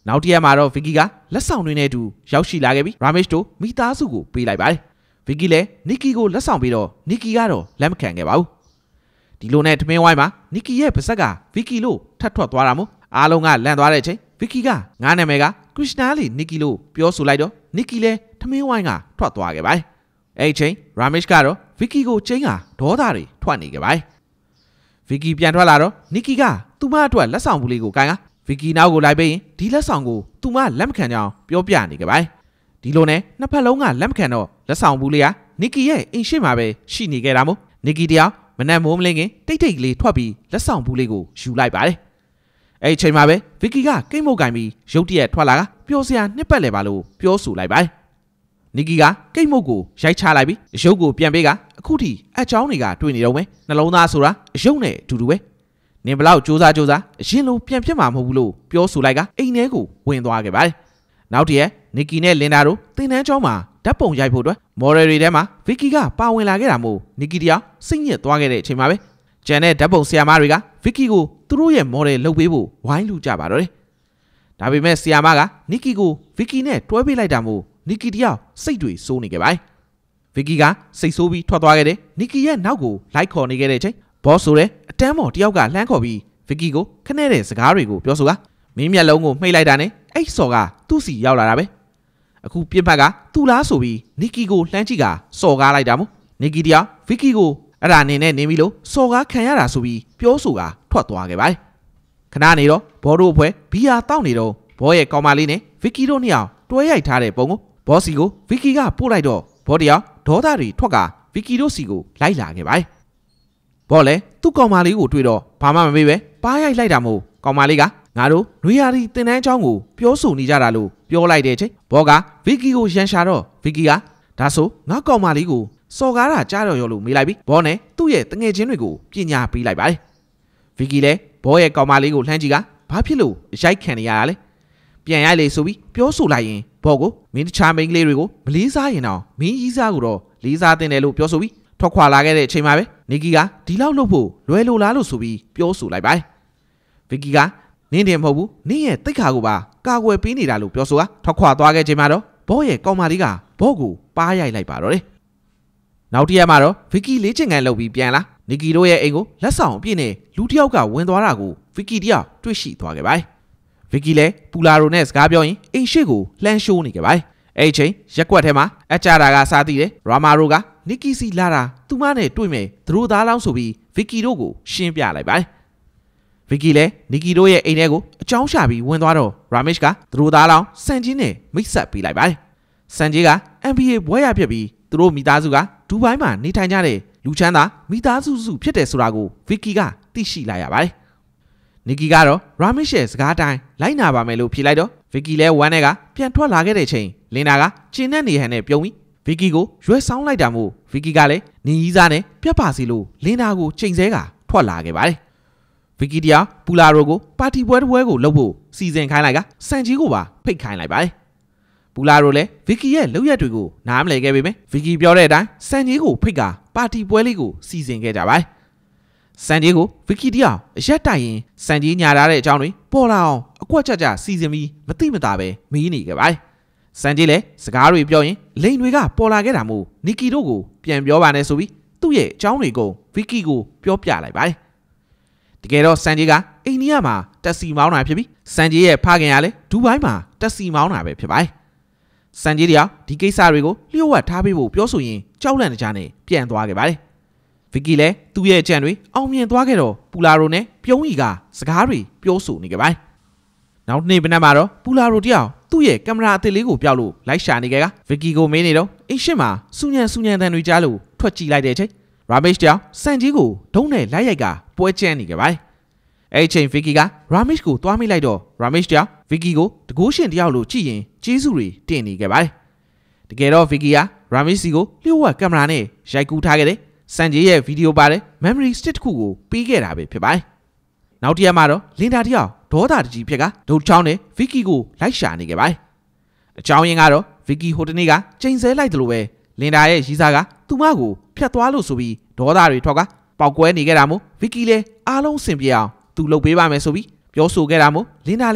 A: နောက်တစ်ရက်မှာတော့ဗီကီကလက်ဆောင်တွေနဲ့အတူရောက်ရှိလာခဲ့ပြီးရာမစ်တို့မိသားစုကိုပေးလိုက်ပါတယ်ဗီကီလည်းနီကီကိုလက်ဆောင်ပြီးတော့နီကီကတော့လက်မခံခဲ့ပါဘူးဒီလိုနဲ့ထမင်းဝိုင်းမှာနီကီရဲ့ပါဇက်ကဗီကီလို့ထပ်ထွက်သွားတာမို့အားလုံးကလန့်သွားတဲ့အချိန်ဗီကီကငါနာမည်ကခရစ်စနာလီနီကီလို့ပြောဆိုလိုက်တော့နီကီလည်းထမင်းဝိုင်းကထွက်သွားခဲ့ပါတယ်အဲ့ချိန်ရာမစ်ကတော့ဗီကီကိုချင်းကဒေါသတွေထွက်နေခဲ့ပါတယ်ဗီကီပြန်ထွက်လာတော့နီကီကသူ့မအတွက်လက်ဆောင်ဘူးလေးကိုကိုင်ကဗီကီနောက်ကိုလိုက်ပေးရင်ဒီလက်ဆောင်ကိုသူ့မလက်မခံကြောင်းပြောပြနေခဲ့ပါတယ်ဒီလိုနဲ့နှစ်ဖက်လုံးကလက်မခံတော့လက်ဆောင်ဘူးလေးကနီကီရဲ့အိမ်ရှိမှာပဲရှိနေခဲ့တာမို့နီကီတယောက်မနက်မိုးမလင်းခင်တိတ်တိတ်ကလေးထွက်ပြီးလက်ဆောင်ဘူးလေးကိုယူလိုက်ပါတယ်အဲ့ဒီချိန်မှာပဲဗီကီကကိတ်မုတ်ကင်ပြီးရုတ်တရက်ထွက်လာကပျော်စရာနှစ်ပတ်လဲပါလို့ပြောဆိုလိုက်ပါတယ်နီကီကကိတ်မုတ်ကိုရိုက်ချလိုက်ပြီးရုပ်ကိုပြန်ပေးကအခုထိအချောင်းတွေကတွေ့နေတော့မယ်နှလုံးသားဆိုတာရုပ်နဲ့အတူတူပဲနင်ဘလောက်စူးစမ်းအရင်လိုပြန်ဖြစ်မှာမဟုတ်ဘူးလို့ပြောဆိုလိုက်ကအိမ်ထဲကိုဝင်သွားခဲ့ပါတယ်နောက်တရက်နီကီနဲ့လင်ဒါတို့တင်တန်းကျောင်းမှာဓာတ်ပုံရိုက်ဖို့အတွက်မော်ဒယ်တွေထဲမှာဗီကီကပါဝင်လာခဲ့တာမို့နီကီတယောက်စိတ်ညစ်သွားခဲ့တဲ့အချိန်မှာပဲကျန်တဲ့ဓာတ်ပုံဆရာမတွေကဗီကီကိုသူတို့ရဲ့မော်ဒယ်လုပ်ပေးဖို့ဝိုင်းလူကြပါတော့တယ်ဒါပေမဲ့ဆရာမကနီကီကိုဗီကီနဲ့တွဲပေးလိုက်တာမို့နီကီတယောက်စိတ်တွေစိုးနေခဲ့ပါတယ်ဗီကီကစိတ်ဆိုးပြီးထွက်သွားခဲ့တယ်နီကီရဲ့နောက်ကိုလိုက်ခေါ်နေခဲ့တဲ့အချိန်ဘောဆိုတဲ့အတန်းမော်တယောက်ကလှမ်းခေါ်ပြီးဗီကီကိုခနဲ့တဲ့စကားတွေကိုပြောဆိုကမင်းမျက်လုံးကိုမှိတ်လိုက်တာနဲ့အဲ့စော်ကသူ့စီရောက်လာတာပဲအခုပြစ်ဖက်ကသူ့လားဆိုပြီးနီကီကိုလှမ်းကြည့်ကစော်ကားလိုက်တာမို့နီကီတယောက်ဗီကီကိုအဲ့ဒါနေနဲ့နေပြီလို့စော်ကားခံရတာဆိုပြီးပြောဆိုကထွက်သွားခဲ့ပါတယ်ခဏနေတော့ဘောတို့အဖွဲ့ဘီယာတောက်နေတော့ဘောရဲ့ကောင်မလေးနဲ့ဗီကီတို့နှစ်ယောက်တွဲရိုက်ထားတဲ့ပုံကိုဘောစီကိုဗီကီကပို့လိုက်တော့ဘောတယောက်ဒေါသတွေထွက်ကဗီကီတို့စီကိုလိုက်လာခဲ့ပါတယ်ဘောလည်းသူ့ကောင်မလေးကိုတွေ့တော့ဘာမှမမေးပဲပါးရိုက်လိုက်တာမို့ကောင်မလေးကငါတို့နွေရာသီတင်တန်းချောင်းကိုပြောဆိုနေကြတာလို့ပြောလိုက်တဲ့အချိန်ဘောကဗီကီကိုရန်ရှာတော့ဗီကီကဒါဆိုငါကောင်မလေးကိုစော်ကားတာကြားတော့ရောလို့မေးလိုက်ပြီးဘောနဲ့သူ့ရဲ့တငယ်ချင်းတွေကိုပညာပေးလိုက်ပါတယ်ဗီကီလည်းဘောရဲ့ကောင်မလေးကိုလှမ်းကြည့်ကဘာဖြစ်လို့ရိုက်ခံနေရတာလဲပြန်ရိုက်လေဆိုပြီးပြောဆိုလိုက်ရင်ဘောကိုမင်းတခြားမိန်းကလေးတွေကိုမလေးစားရင်တော့မင်းကြီးစားကိုတော့လေးစားတင်တယ်လို့ပြောဆိုပြီးထွက်ခွာလာခဲ့တဲ့အချိန်မှာပဲနီကီကဒီလောက်လုပ်ဖို့လွယ်လို့လားလို့ဆိုပြီးပြောဆိုလိုက်ပါတယ်ဗီကီကနင်းတယ်မဟုတ်ဘူးနင်းရဲ့တိတ်ခါကိုပါကာကွယ်ပေးနေတာလို့ပြောဆိုကထွက်ခွာသွားခဲ့ချိန်မှာတော့ဘောရဲ့ကောင်မလေးကဘောကိုပါးရိုက်လိုက်ပါတော့တယ်နောက်တစ်ရက်မှာတော့ဗီကီလေးချင်ကန်လုပ်ပြီးပြန်လာနီကီတို့ရဲ့အိမ်ကိုလက်ဆောင်အပြည့်နဲ့လူတစ်ယောက်ကဝင်သွားတာကိုဗီကီတယောက်တွေ့ရှိသွားခဲ့ပါတယ်ဗီကီလည်းပူလာရိုနဲ့စကားပြောရင်အိမ်ရှိကိုလှမ်းရှိုးနေခဲ့ပါတယ်အဲ့ချိန်ရက်ကွက်ထဲမှာအကြတာကစားသိတယ်ရာမာရိုကနီကီစီလာတာသူမနဲ့တွေ့မယ်သူတို့သားလောင်းဆိုပြီးဗီကီတို့ကိုရှင်းပြလိုက်ပါတယ်ဗီကီလည်းနီကီတို့ရဲ့အိမ်ထဲကိုအကြောင်းရှာပြီးဝင်သွားတော့ရာမစ်ကသူတို့သားလောင်းစန်ကြီးနဲ့မိတ်ဆက်ပေးလိုက်ပါတယ်စန်ကြီးက NBA ဘွဲရဖြစ်ပြီးသူတို့မိသားစုကဒူဘိုင်းမှာနေထိုင်ကြတဲ့လူချမ်းသာမိသားစုစုဖြစ်တယ်ဆိုတာကိုဗီကီကသိရှိလိုက်ရပါတယ်နီကီကတော့ရာမစ်ရဲ့စကားတိုင်းလိုက်နာပါမယ်လို့ဖြေလိုက်တော့ဗီကီလည်းဝမ်းနဲ့ကပြန်ထွက်လာခဲ့တဲ့ချိန်လင်နာကကျင်းနဲ့နေဟန်နဲ့ပြုံးပြီးဗီကီကိုရွက်ဆောင်လိုက်တာမို့ဗီကီကလည်းနင်းကြီးစားနဲ့ပြတ်ပါစီလို့လင်နာကိုချိန်ဆဲကထွက်လာခဲ့ပါတယ်ဗီကီတယောက်ပူလာရိုကိုပါတီပွဲတစ်ပွဲကိုလုပ်ဖို့စီစဉ်ခိုင်းလိုက်ကစန်ကြီးကိုပါဖိတ်ခိုင်းလိုက်ပါတယ်ပူလာရိုလည်းဗီကီရဲ့လုပ်ရက်တွေကိုနားမလည်ခဲ့ပေမဲ့ဗီကီပြောတဲ့အတိုင်းစန်ကြီးကိုဖိတ်ကပါတီပွဲလေးကိုစီစဉ်ခဲ့ကြပါတယ်စန်ကြီးကိုဗီကီတယောက်အရက်တိုင်ရင်စန်ကြီးညာထားတဲ့အကြောင်းတွေပေါ်လာအောင်အကွက်ကြကြစီစဉ်ပြီးမသိမသာပဲမီးနေခဲ့ပါတယ်စန်ကြီးလည်းစကားတွေပြောရင်လိန်တွေကပေါ်လာခဲ့တာမို့နီကီတို့ကိုပြန်ပြောပါနဲ့ဆိုပြီးသူ့ရဲ့အကြောင်းတွေကိုဗီကီကိုပြောပြလိုက်ပါတယ်တကယ်တော့စန်ကြီးကအိန္ဒိယမှာတက်စီမောင်းတာဖြစ်ပြီးစန်ကြီးရဲ့ဖခင်ကလည်းဒူဘိုင်းမှာတက်စီမောင်းတာပဲဖြစ်ပါတယ်စန်ကြီးတယောက်ဒီကိစ္စတွေကိုလျှို့ဝှက်ထားပေးဖို့ပြောဆိုရင်ကြောက်လန့်ကြနဲ့ပြန်သွားခဲ့ပါတယ်ဗီကီလည်းသူ့ရဲ့အကြံတွေအောင်မြင်သွားခဲ့တော့ပူလာရိုနဲ့ပြုံးကြီးကစကားတွေပြောဆိုနေကြပါတယ်နောက်နေ့ပနက်မှာတော့ပူလာရိုတယောက်သူ့ရဲ့ကင်မရာအသစ်လေးကိုပြောက်လို့လိုက်ရှာနေကြကဗီကီကိုမေးနေတော့အိမ်ရှင်းမှာစူညံတန်တွေကြားလို့ထွက်ကြည့်လိုက်တဲ့အချိန်ရာမစ်တယောက်စန်ကြီးကိုဒုံးနဲ့လိုက်ရိုက်ကပွဲကျန်းနေကြပါတယ်အဲ့ဒီချိန်ဗီကီကရာမစ်ကိုသွားမိလိုက်တော့ရာမစ်တယောက်ဗီကီကိုတကိုးရှင်တယောက်လို့ကြည့်ရင်ကျေးဇူးတွေတင်နေခဲ့ပါတယ်တကယ်တော့ဗီကီကရာမစ်စီကိုလျှို့ဝှက်ကင်မရာနဲ့ရိုက်ကူးထားခဲ့တဲ့စန်ဂျီရဲ့ဗီဒီယိုပါတဲ့ memory stick တစ်ခုကိုပေးခဲ့တာပဲဖြစ်ပါတယ်။နောက်တစ်ရက်မှာတော့လင်ဒါတယောက်ဒေါသတကြီးဖြစ်ကဒုတ်ချောင်းနဲ့ဗီကီကိုလိုက်ရှာနေခဲ့ပါတယ်။အကြောင်းရင်းကတော့ဗီကီဟိုတနေ့ကချိန်ဆလိုက်တယ်လို့ပဲလင်ဒါရဲ့ရီးစားကသူမကိုဖျက်သွားလို့ဆိုပြီးဒေါသတွေထွက်ကပေါက်ကွဲနေခဲ့တာမို့ဗီကီလည်းအားလုံးစင်ပြေအောင်သူလုပ်ပေးပါမယ်ဆိုပြီးပြောဆိုခဲ့တာမို့လင်ဒါလည်း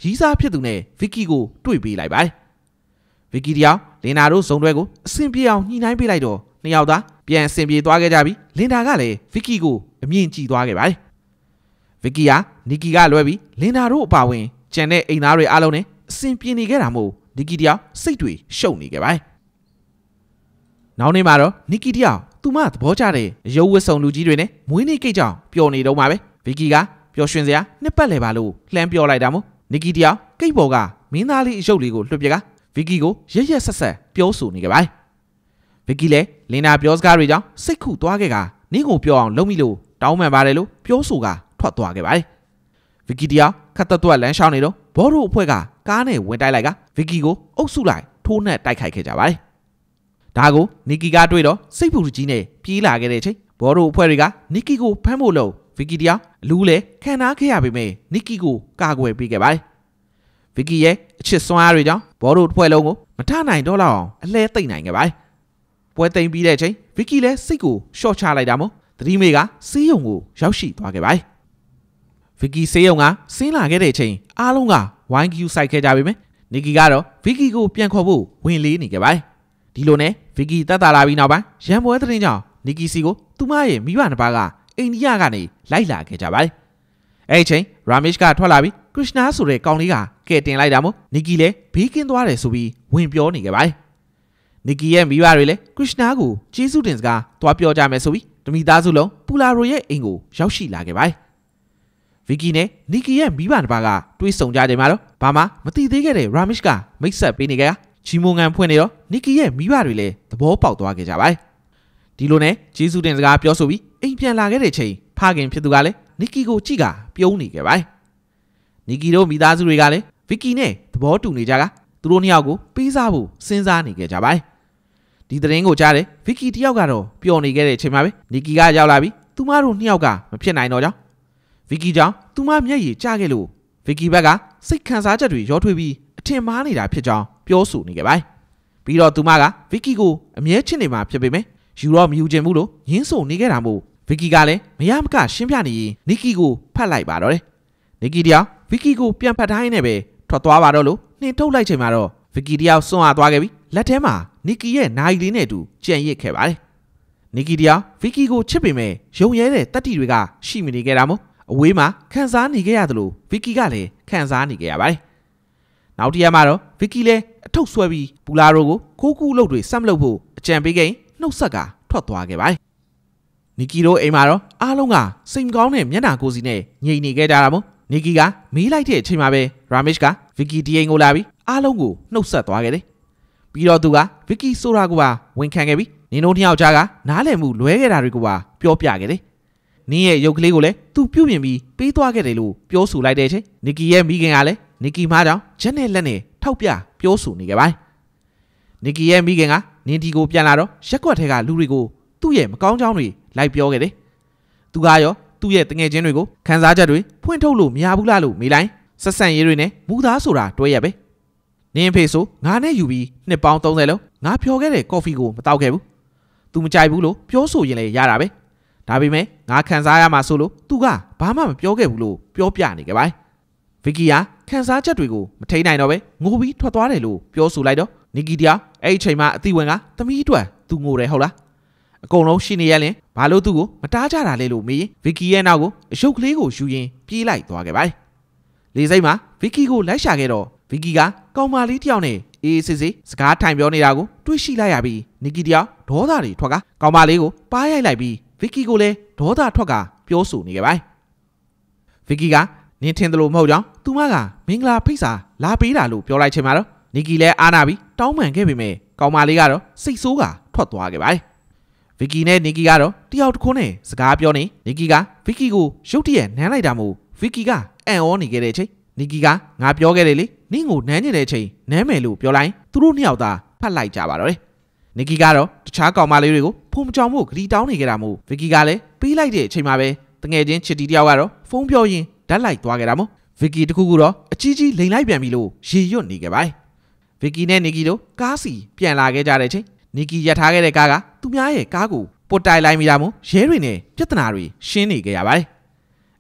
A: ရီးစားဖြစ်သူနဲ့ဗစ်ကီကိုတွေ့ပေးလိုက်ပါတယ်ဗစ်ကီတယောက်လင်နာတို့ဇုံတွဲကိုအဆင်ပြေအောင်ညှိနှိုင်းပေးလိုက်တော့နှစ်ယောက်သားပြန်အဆင်ပြေသွားခဲ့ကြပြီးလင်နာကလည်းဗစ်ကီကိုအမြင်ကြည့်သွားခဲ့ပါတယ်ဗစ်ကီကနီကီကလွဲပြီးလင်နာတို့အပါဝင်ကျန်တဲ့အိမ်သားတွေအားလုံးနဲ့အဆင်ပြေနေခဲ့တာမို့နီကီတယောက်စိတ်တွေရှုပ်နေခဲ့ပါတယ်နောက်နေ့မှာတော့နီကီတယောက်သူမသဘောကျတဲ့အယုံဝတ်ဆောင်လူကြီးတွေနဲ့မွေးနေ့ကိတ်ကြောင်ပျော်နေတော့မှာပဲဗစ်ကီကပျော်ရွှင်စရာနှစ်ပတ်လည်ပါလို့လှမ်းပြောလိုက်တာမို့နီကီတယောက်ကိတ်ပေါ်ကမင်းသားလေးအယုတ်လေးကိုလွှတ်ပြကဗစ်ကီကိုရက်ရက်ဆက်ဆက်ပြောဆိုနေခဲ့ပါတယ်ဗစ်ကီလည်းလင်နာပြောစကားတွေကြောင့်စိတ်ခုသွားခဲ့ကနင်းကိုပြောအောင်လုပ်မိလို့တောင်းပန်ပါတယ်လို့ပြောဆိုကထွက်သွားခဲ့ပါတယ်ဗစ်ကီတယောက်ခတ်သက်သွက်လမ်းလျှောက်နေတော့ဘောတို့အဖွဲ့ကကားနဲ့ဝင်တိုက်လိုက်ကဗစ်ကီကိုအုပ်စုလိုက်ထိုးနှက်တိုက်ခိုက်ခဲ့ကြပါတယ်ဒါကိုနီကီကတွေ့တော့စိတ်ပူကြီးနဲ့ပြေးလာခဲ့တဲ့အချိန်ဘောတို့အဖွဲ့တွေကနီကီကိုဖမ်းဖို့လို့ဗစ်ကီတယောက်လူးလေခံနာခဲ့ရပေမဲ့နီကီကိုကာကွယ်ပေးခဲ့ပါတယ်ဗစ်ကီရဲ့အချစ်စွမ်းအားတွေကြောင့်ဘောတို့အဖွဲ့လုံးကိုမထနိုင်တော့လောက်အောင်အလဲသိမ့်နိုင်ခဲ့ပါတယ်ပွဲသိမ်းပြီးတဲ့အချိန်ဗစ်ကီလည်းစိတ်ကိုရှော့ချလိုက်တာမို့သတိမေကစေးရုံကိုရောက်ရှိသွားခဲ့ပါတယ်ဗစ်ကီစေးရုံကဆင်းလာခဲ့တဲ့အချိန်အားလုံးကဝိုင်းကျူဆိုင်ခဲ့ကြပေမဲ့နီကီကတော့ဗစ်ကီကိုပြန်ခေါ်ဖို့ဝင်လေးနေခဲ့ပါတယ်ဒီလိုနဲ့ဗစ်ကီတက်တာလာပြီးနောက်ပိုင်းရန်ပွဲသတင်းကြောင့်နီကီစီကိုသူမရဲ့မိဘနှစ်ပါးကအိန္ဒိယကနေလိုက်လာခဲ့ကြပါတယ်အဲ့ဒီချိန်ရာမစ်ကထွက်လာပြီးခရစ်နာဆိုတဲ့ကောင်လေးကကဲတင်လိုက်တာမို့နီကီလည်းဘေးကင်းသွားတယ်ဆိုပြီးဝင်ပြောနေခဲ့ပါတယ်နီကီရဲ့မိဘတွေလည်းခရစ်နာကိုကျေးဇူးတင်စကားသွားပြောကြမယ်ဆိုပြီးတမိသားစုလုံးပူလာရိုရဲ့အိမ်ကိုရောက်ရှိလာခဲ့ပါတယ်ဗစ်ကီနဲ့နီကီရဲ့မိဘနှစ်ပါးကတွေးဆုံကြတယ်မှာတော့ဘာမှမသိသေးခဲ့တဲ့ရာမစ်ကမိတ်ဆက်ပေးနေကြချီမိုငံဖွင့်နေတော့နီကီရဲ့မိဘတွေလည်းသဘောပေါက်သွားခဲ့ကြပါတယ်ဒီလိုနဲ့ကျေးဇူးတင်စကားပြောဆိုပြီးအိမ်ပြန်လာခဲ့တဲ့ချိန်ဖခင်ဖြစ်သူကလည်းနီကီကိုကြည့်ကပြုံးနေခဲ့ပါတယ်နီကီတို့မိသားစုတွေကလည်းဗစ်ကီနဲ့သဘောတူနေကြကသူတို့နှစ်ယောက်ကိုပေးစားဖို့စဉ်းစားနေခဲ့ကြပါတယ်ဒီသတင်းကိုကြားတဲ့ဗစ်ကီတယောက်ကတော့ပျော်နေခဲ့တဲ့အချိန်မှာပဲနီကီကရောက်လာပြီးသူမတို့နှစ်ယောက်ကမဖြစ်နိုင်တော့ကြောင်းဗစ်ကီကြောင့်သူမမျက်ရည်ကျခဲ့လို့ဗစ်ကီဘက်ကစိတ်ခံစားချက်တွေရောထွေးပြီးအထင်မှားနေတာဖြစ်ကြောင်းပြောဆိုနေခဲ့ပါတယ်ပြီးတော့သူမကဗစ်ကီကိုအမြဲချစ်နေမှာဖြစ်ပေမဲ့ယူတော့မယူချင်ဘူးလို့ရင်းဆိုနေခဲ့တာမို့ဗစ်ကီကလည်းမရမကရှင်းပြနေရင်နီကီကိုဖတ်လိုက်ပါတော့တယ်နီကီတယောက်ဗစ်ကီကိုပြန်ဖတ်ထားရင်းနဲ့ပဲထွက်သွားပါတော့လို့နှင်ထုတ်လိုက်ချိန်မှာတော့ဗစ်ကီတယောက်စွန့်အားသွားခဲ့ပြီးလက်ထဲမှာနီကီရဲ့နာရီလေးနဲ့အတူကြံ့ရစ်ခဲ့ပါတယ်နီကီတယောက်ဗစ်ကီကိုချစ်ပေမဲ့ယုံရဲတဲ့တတ္တိတွေကရှိမနေခဲ့တာမို့အဝေးမှာခံစားနေခဲ့ရတယ်လို့ဗစ်ကီကလည်းခံစားနေခဲ့ရပါတယ်နောက်တစ်ရက်မှာတော့ဗစ်ကီလည်းအထုပ်ဆွဲပြီးပူလာရိုကိုခိုးကူးလုပ်တွေစက်မလုပ်ဖို့အကြံပေးခဲ့ရင်နှုတ်ဆက်ကထွက်သွားခဲ့ပါတယ်နီကီတို့အိမ်မှာတော့အားလုံးကစိတ်မကောင်းတဲ့မျက်နှာကိုယ်စီနဲ့ငြိမ်နေခဲ့ကြတာမို့နီကီကမေးလိုက်တဲ့အချိန်မှာပဲရာမစ်ကဗစ်ကီတီအိမ်ကိုလာပြီးအားလုံးကိုနှုတ်ဆက်သွားခဲ့တယ်ပြီးတော့သူကဗစ်ကီဆိုတာကိုပါဝန်ခံခဲ့ပြီးနင်တို့နှစ်ယောက်ကြားကနားလည်မှုလွဲခဲ့တာတွေကိုပါပြောပြခဲ့တယ်နင်းရဲ့ရုပ်ကလေးကိုလည်းသူပြုတ်ပြင်ပြီးပေးသွားခဲ့တယ်လို့ပြောဆိုလိုက်တဲ့အချိန်နီကီရဲ့မိခင်ကလည်းနီကီမားကြောင့်ချက်နဲ့လက်နဲ့ထောက်ပြပြောဆိုနေခဲ့ပါတယ်နီကီရဲ့မိခင်ကနင်းဒီကိုပြန်လာတော့ရက်ကွက်ထဲကလူတွေကိုသူ့ရဲ့မကောင်းကြောင်းတွေလိုက်ပြောခဲ့တယ်သူကရောသူ့ရဲ့တငယ်ချင်းတွေကိုခန်းစားချက်တွေဖွင့်ထုတ်လို့မရဘူးလားလို့မေးလိုက်ဆက်ဆံရေးတွေနဲ့မူသားဆိုတာတွဲရပဲနင်းဖေဆိုငါနဲ့ယူပြီးနှစ်ပေါင်း30လုံးငါဖြော်ခဲ့တဲ့ကော်ဖီကိုမတောက်ခဲ့ဘူးသူမကြိုက်ဘူးလို့ပြောဆိုရင်လည်းရတာပဲဒါပေမဲ့ငါခံစားရမှာဆိုလို့သူကဘာမှမပြောခဲ့ဘူးလို့ပြောပြနေကြပါဗစ်ကီကခံစားချက်တွေကိုမထိန်နိုင်တော့ပဲငိုပြီးထွက်သွားတယ်လို့ပြောဆိုလိုက်တော့နီကီတယောက်အဲ့ဒီချိန်မှာအသီးဝင်ကသမီးအတွက်သူငိုတယ်ဟုတ်လားအကုန်လုံးရှိနေရရင်ဘာလို့သူ့ကိုမတားကြတာလဲလို့မေးရင်ဗစ်ကီရဲ့နောက်ကိုအရုပ်ကလေးကိုယူရင်းပြေးလိုက်သွားခဲ့ပါတယ်လေစိတ်မှာဗစ်ကီကိုလိုက်ရှာခဲ့တော့ဗစ်ကီကကောင်မလေးတယောက်နဲ့အေးစစ်စစ်စကားထိုင်ပြောနေတာကိုတွေးရှိလိုက်ရပြီးနီကီတယောက်ဒေါသတွေထွက်ကကောင်မလေးကိုပါးရိုက်လိုက်ပြီးဗစ်ကီကိုလည်းဒေါသထွက်ကပြောဆိုနေခဲ့ပါတယ်ဗစ်ကီကနင်းထင်တယ်လို့မဟုတ်ကြောင်းသူမကမင်္ဂလာဖိတ်စာလာပေးတာလို့ပြောလိုက်ချိန်မှာတော့နီကီလည်းအားနာပြီးတောင်းပန်ခဲ့ပေမဲ့ကောင်မလေးကတော့စိတ်ဆိုးကထွက်သွားခဲ့ပါတယ်ဗစ်ကီနဲ့နီကီကတော့တယောက်တစ်ခုနဲ့စကားပြောနေနီကီကဗစ်ကီကိုရုတ်တရက်နမ်းလိုက်တာမို့ဗစ်ကီကအံ့ဩနေခဲ့တဲ့အချိန်နီကီကငါပြောခဲ့တယ်လေနင်းကိုနမ်းနေတဲ့အချိန်နမ်းမယ်လို့ပြောလိုက်သူတို့နှစ်ယောက်သာဖတ်လိုက်ကြပါတော့တယ်နီကီကတော့တခြားကောင်မလေးတွေကိုဖုံကြောင်ဖို့ဂရီတောင်းနေကြတာမို့ဗစ်ကီကလည်းပေးလိုက်တဲ့အချိန်မှာပဲတငယ်ချင်းချစ်တီတယောက်ကတော့ဖုန်းပြောရင်းဓာတ်လိုက်သွားခဲ့တာမို့ဗစ်ကီတခုခုတော့အကြီးကြီးလိန်လိုက်ပြန်ပြီလို့ရေရွတ်နေခဲ့ပါတယ်ဗစ်ကီနဲ့နီကီတို့ကားစီပြန်လာခဲ့ကြတဲ့အချိန်နီကီရပ်ထားခဲ့တဲ့ကားကသူများရဲ့ကားကိုပုတ်တိုင်လိုက်မိတာမို့ရဲတွေနဲ့ပြဿနာတွေရှင်းနေကြရပါတယ်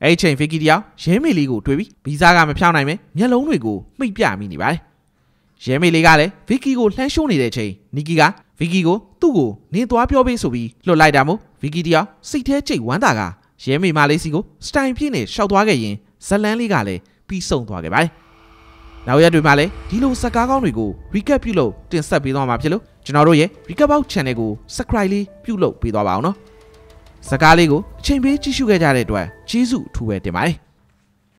A: အဲ့ချိန်ဗီကီတယောက်ရဲမေလေးကိုတွေ့ပြီးဗီဇာကမဖြောင်းနိုင်ပဲမျက်လုံးတွေကိုမှိတ်ပြမိနေပါတယ်ရဲမေလေးကလည်းဗီကီကိုလှမ်းရှိုးနေတဲ့အချိန်နီကီကဗီကီကိုသူ့ကိုနင်းသွားပြောပေးဆိုပြီးလွှတ်လိုက်တာမို့ဗီကီတယောက်စိတ်ထဲကြိတ်ဝမ်းသာကရဲမေမလေးစီကိုစတိုင်ပြင်းနဲ့ရှောက်သွားခဲ့ရင်ဇလန်းလေးကလည်းပြီးဆုံးသွားခဲ့ပါတယ်နောက်ရက်တွေမှာလည်းဒီလိုဇာတ်ကားကောင်းတွေကို recap ပြုလုပ်တင်ဆက်ပေးသွားမှာဖြစ်လို့ကျွန်တော်တို့ရဲ့ recap box channel ကို subscribe လေးပြုလုပ်ပေးသွားပါအောင်နော်ဇာတ်ကားလေးကိုအချိန်ပေးကြည့်ရှုခဲ့ကြတဲ့အတွက်ကျေးဇူးအထူးပဲတင်ပါတယ်